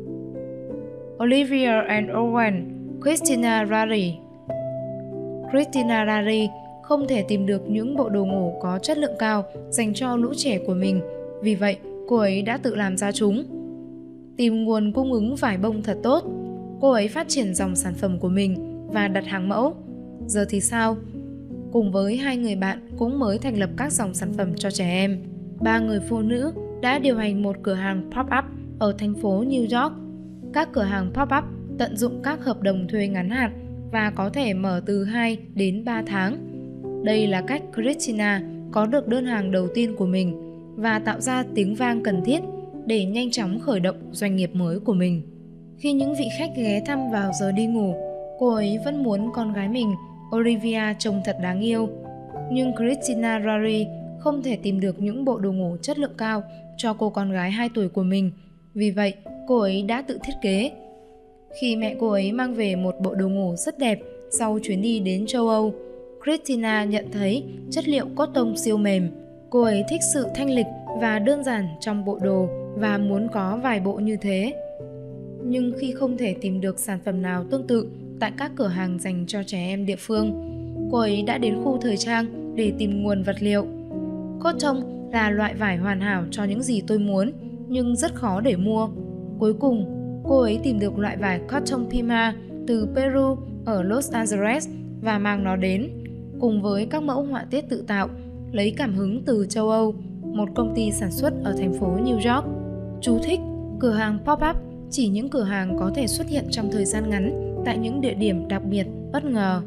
Olivia and Owen, Christina Rari. Christina Rari không thể tìm được những bộ đồ ngủ có chất lượng cao dành cho lũ trẻ của mình, vì vậy cô ấy đã tự làm ra chúng. Tìm nguồn cung ứng vải bông thật tốt, cô ấy phát triển dòng sản phẩm của mình và đặt hàng mẫu. giờ thì sao? Cùng với 2 người bạn cũng mới thành lập các dòng sản phẩm cho trẻ em, 3 người phụ nữ đã điều hành một cửa hàng pop-up ở thành phố New York. Các cửa hàng pop-up tận dụng các hợp đồng thuê ngắn hạn và có thể mở từ 2 đến 3 tháng. Đây là cách Christina có được đơn hàng đầu tiên của mình và tạo ra tiếng vang cần thiết để nhanh chóng khởi động doanh nghiệp mới của mình. Khi những vị khách ghé thăm vào giờ đi ngủ, cô ấy vẫn muốn con gái mình, Olivia, trông thật đáng yêu. Nhưng Christina Rari không thể tìm được những bộ đồ ngủ chất lượng cao cho cô con gái 2 tuổi của mình. Vì vậy, cô ấy đã tự thiết kế. Khi mẹ cô ấy mang về một bộ đồ ngủ rất đẹp sau chuyến đi đến châu Âu, Christina nhận thấy chất liệu cotton siêu mềm. Cô ấy thích sự thanh lịch và đơn giản trong bộ đồ và muốn có vài bộ như thế. Nhưng khi không thể tìm được sản phẩm nào tương tự tại các cửa hàng dành cho trẻ em địa phương, cô ấy đã đến khu thời trang để tìm nguồn vật liệu. Cotton là loại vải hoàn hảo cho những gì tôi muốn, nhưng rất khó để mua. Cuối cùng, cô ấy tìm được loại vải cotton Pima từ Peru ở Los Angeles và mang nó đến, cùng với các mẫu họa tiết tự tạo, lấy cảm hứng từ châu Âu, một công ty sản xuất ở thành phố New York. Chú thích: cửa hàng pop-up chỉ những cửa hàng có thể xuất hiện trong thời gian ngắn tại những địa điểm đặc biệt, bất ngờ.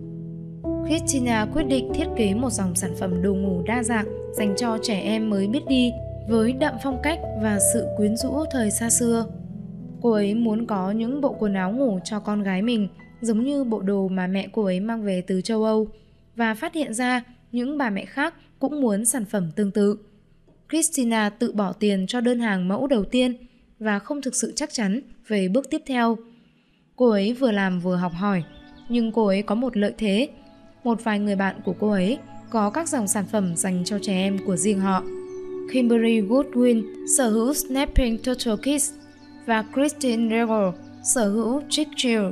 Christina quyết định thiết kế một dòng sản phẩm đồ ngủ đa dạng dành cho trẻ em mới biết đi, với đậm phong cách và sự quyến rũ thời xa xưa. Cô ấy muốn có những bộ quần áo ngủ cho con gái mình giống như bộ đồ mà mẹ cô ấy mang về từ châu Âu, và phát hiện ra những bà mẹ khác cũng muốn sản phẩm tương tự. Christina tự bỏ tiền cho đơn hàng mẫu đầu tiên và không thực sự chắc chắn về bước tiếp theo. Cô ấy vừa làm vừa học hỏi, nhưng cô ấy có một lợi thế. Một vài người bạn của cô ấy có các dòng sản phẩm dành cho trẻ em của riêng họ. Kimberly Goodwin sở hữu Snapping Total Kids và Christine Regal sở hữu Chick Chill.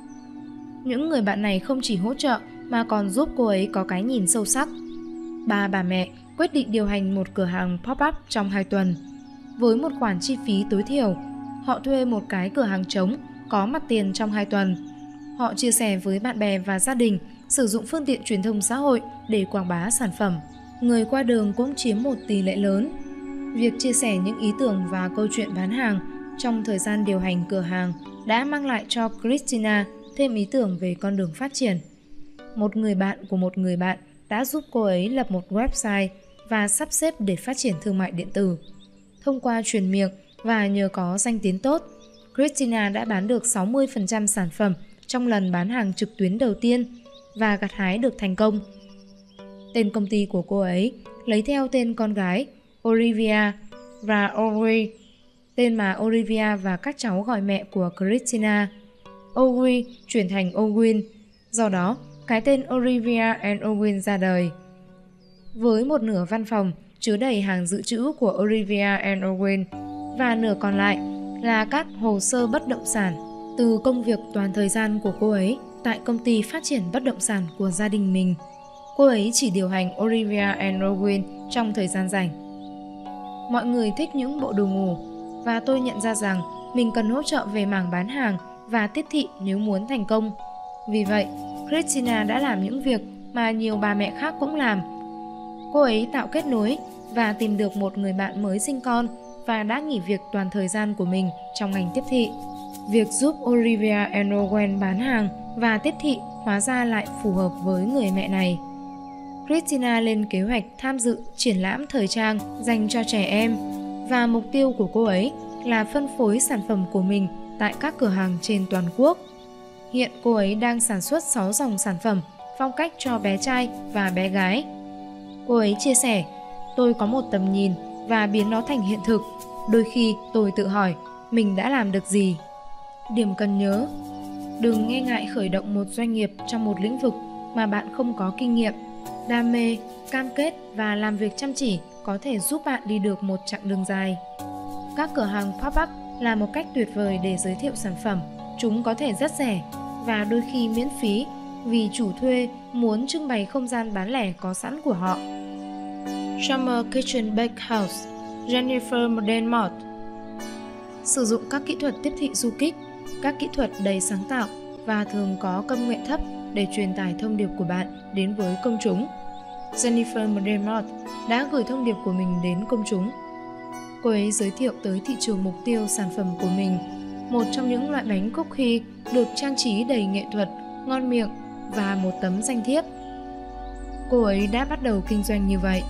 Những người bạn này không chỉ hỗ trợ mà còn giúp cô ấy có cái nhìn sâu sắc. Ba bà mẹ quyết định điều hành một cửa hàng pop-up trong 2 tuần. Với một khoản chi phí tối thiểu, họ thuê một cái cửa hàng trống có mặt tiền trong 2 tuần. Họ chia sẻ với bạn bè và gia đình, sử dụng phương tiện truyền thông xã hội để quảng bá sản phẩm. Người qua đường cũng chiếm một tỷ lệ lớn. Việc chia sẻ những ý tưởng và câu chuyện bán hàng trong thời gian điều hành cửa hàng đã mang lại cho Christina thêm ý tưởng về con đường phát triển. Một người bạn của một người bạn đã giúp cô ấy lập một website và sắp xếp để phát triển thương mại điện tử. Thông qua truyền miệng và nhờ có danh tiếng tốt, Christina đã bán được 60% sản phẩm trong lần bán hàng trực tuyến đầu tiên và gặt hái được thành công. Tên công ty của cô ấy lấy theo tên con gái Olivia và Audrey, tên mà Olivia và các cháu gọi mẹ của Christina. Audrey chuyển thành Owen, do đó cái tên Olivia and Owen ra đời. Với một nửa văn phòng chứa đầy hàng dự trữ của Olivia and Owen và nửa còn lại là các hồ sơ bất động sản từ công việc toàn thời gian của cô ấy tại công ty phát triển bất động sản của gia đình mình. Cô ấy chỉ điều hành Olivia and Owen trong thời gian rảnh. Mọi người thích những bộ đồ ngủ và tôi nhận ra rằng mình cần hỗ trợ về mảng bán hàng và tiếp thị nếu muốn thành công. Vì vậy, Christina đã làm những việc mà nhiều bà mẹ khác cũng làm. Cô ấy tạo kết nối và tìm được một người bạn mới sinh con và đã nghỉ việc toàn thời gian của mình trong ngành tiếp thị. Việc giúp Olivia and Owen bán hàng và tiếp thị hóa ra lại phù hợp với người mẹ này. Christina lên kế hoạch tham dự triển lãm thời trang dành cho trẻ em và mục tiêu của cô ấy là phân phối sản phẩm của mình tại các cửa hàng trên toàn quốc. Hiện cô ấy đang sản xuất 6 dòng sản phẩm phong cách cho bé trai và bé gái. Cô ấy chia sẻ, tôi có một tầm nhìn và biến nó thành hiện thực. Đôi khi tôi tự hỏi, mình đã làm được gì? Điểm cần nhớ, đừng nghe ngại khởi động một doanh nghiệp trong một lĩnh vực mà bạn không có kinh nghiệm. Đam mê, cam kết và làm việc chăm chỉ có thể giúp bạn đi được một chặng đường dài. Các cửa hàng pop-up là một cách tuyệt vời để giới thiệu sản phẩm. Chúng có thể rất rẻ và đôi khi miễn phí vì chủ thuê muốn trưng bày không gian bán lẻ có sẵn của họ. Summer Kitchen Bakehouse, Jennifer Modenmort. Sử dụng các kỹ thuật tiếp thị du kích, các kỹ thuật đầy sáng tạo và thường có công nghệ thấp để truyền tải thông điệp của bạn đến với công chúng. Jennifer McDermott đã gửi thông điệp của mình đến công chúng. Cô ấy giới thiệu tới thị trường mục tiêu sản phẩm của mình, một trong những loại bánh cookie được trang trí đầy nghệ thuật, ngon miệng và một tấm danh thiếp. Cô ấy đã bắt đầu kinh doanh như vậy.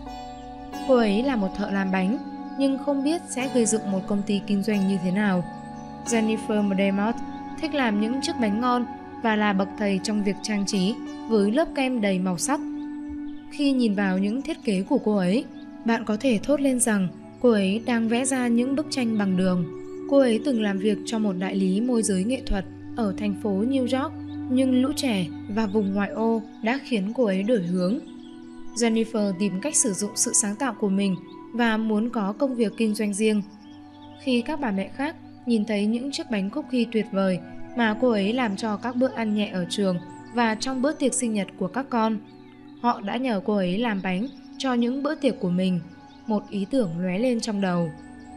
Cô ấy là một thợ làm bánh, nhưng không biết sẽ gây dựng một công ty kinh doanh như thế nào. Jennifer McDermott thích làm những chiếc bánh ngon và là bậc thầy trong việc trang trí với lớp kem đầy màu sắc. Khi nhìn vào những thiết kế của cô ấy, bạn có thể thốt lên rằng cô ấy đang vẽ ra những bức tranh bằng đường. Cô ấy từng làm việc cho một đại lý môi giới nghệ thuật ở thành phố New York, nhưng lũ trẻ và vùng ngoại ô đã khiến cô ấy đổi hướng. Jennifer tìm cách sử dụng sự sáng tạo của mình và muốn có công việc kinh doanh riêng. Khi các bà mẹ khác nhìn thấy những chiếc bánh cookie tuyệt vời mà cô ấy làm cho các bữa ăn nhẹ ở trường và trong bữa tiệc sinh nhật của các con, họ đã nhờ cô ấy làm bánh cho những bữa tiệc của mình. Một ý tưởng lóe lên trong đầu.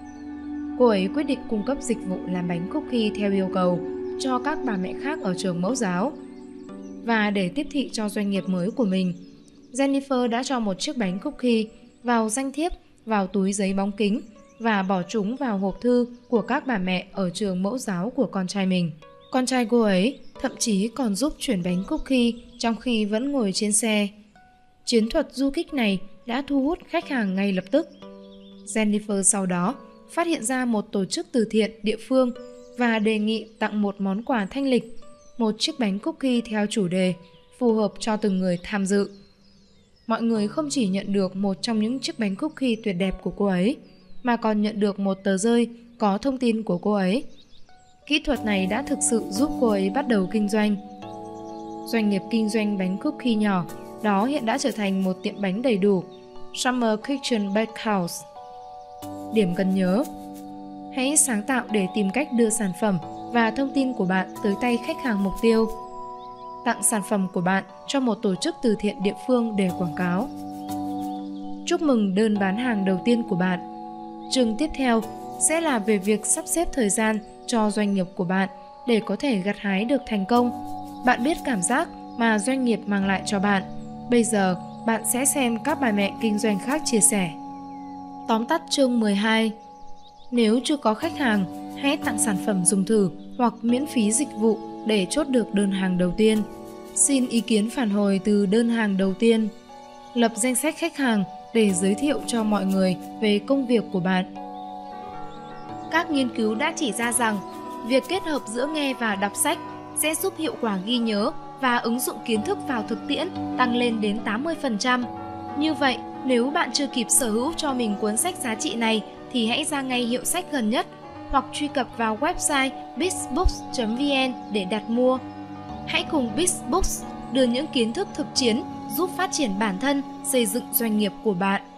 Cô ấy quyết định cung cấp dịch vụ làm bánh cookie theo yêu cầu cho các bà mẹ khác ở trường mẫu giáo. Và để tiếp thị cho doanh nghiệp mới của mình, Jennifer đã cho một chiếc bánh cookie vào danh thiếp vào túi giấy bóng kính và bỏ chúng vào hộp thư của các bà mẹ ở trường mẫu giáo của con trai mình. Con trai cô ấy thậm chí còn giúp chuyển bánh cookie trong khi vẫn ngồi trên xe. Chiến thuật du kích này đã thu hút khách hàng ngay lập tức. Jennifer sau đó phát hiện ra một tổ chức từ thiện địa phương và đề nghị tặng một món quà thanh lịch, một chiếc bánh cookie theo chủ đề phù hợp cho từng người tham dự. Mọi người không chỉ nhận được một trong những chiếc bánh cookie tuyệt đẹp của cô ấy, mà còn nhận được một tờ rơi có thông tin của cô ấy. Kỹ thuật này đã thực sự giúp cô ấy bắt đầu kinh doanh. Doanh nghiệp kinh doanh bánh cookie nhỏ đó hiện đã trở thành một tiệm bánh đầy đủ, Summer Kitchen Bakehouse. Điểm cần nhớ: hãy sáng tạo để tìm cách đưa sản phẩm và thông tin của bạn tới tay khách hàng mục tiêu. Tặng sản phẩm của bạn cho một tổ chức từ thiện địa phương để quảng cáo. Chúc mừng đơn bán hàng đầu tiên của bạn. Chương tiếp theo sẽ là về việc sắp xếp thời gian cho doanh nghiệp của bạn để có thể gặt hái được thành công. Bạn biết cảm giác mà doanh nghiệp mang lại cho bạn. Bây giờ, bạn sẽ xem các bà mẹ kinh doanh khác chia sẻ. Tóm tắt chương 12. Nếu chưa có khách hàng, hãy tặng sản phẩm dùng thử hoặc miễn phí dịch vụ để chốt được đơn hàng đầu tiên. Xin ý kiến phản hồi từ đơn hàng đầu tiên. Lập danh sách khách hàng để giới thiệu cho mọi người về công việc của bạn. Các nghiên cứu đã chỉ ra rằng việc kết hợp giữa nghe và đọc sách sẽ giúp hiệu quả ghi nhớ và ứng dụng kiến thức vào thực tiễn tăng lên đến 80%. Như vậy, nếu bạn chưa kịp sở hữu cho mình cuốn sách giá trị này thì hãy ra ngay hiệu sách gần nhất hoặc truy cập vào website bizbooks.vn để đặt mua. Hãy cùng Bizbooks đưa những kiến thức thực chiến giúp phát triển bản thân, xây dựng doanh nghiệp của bạn.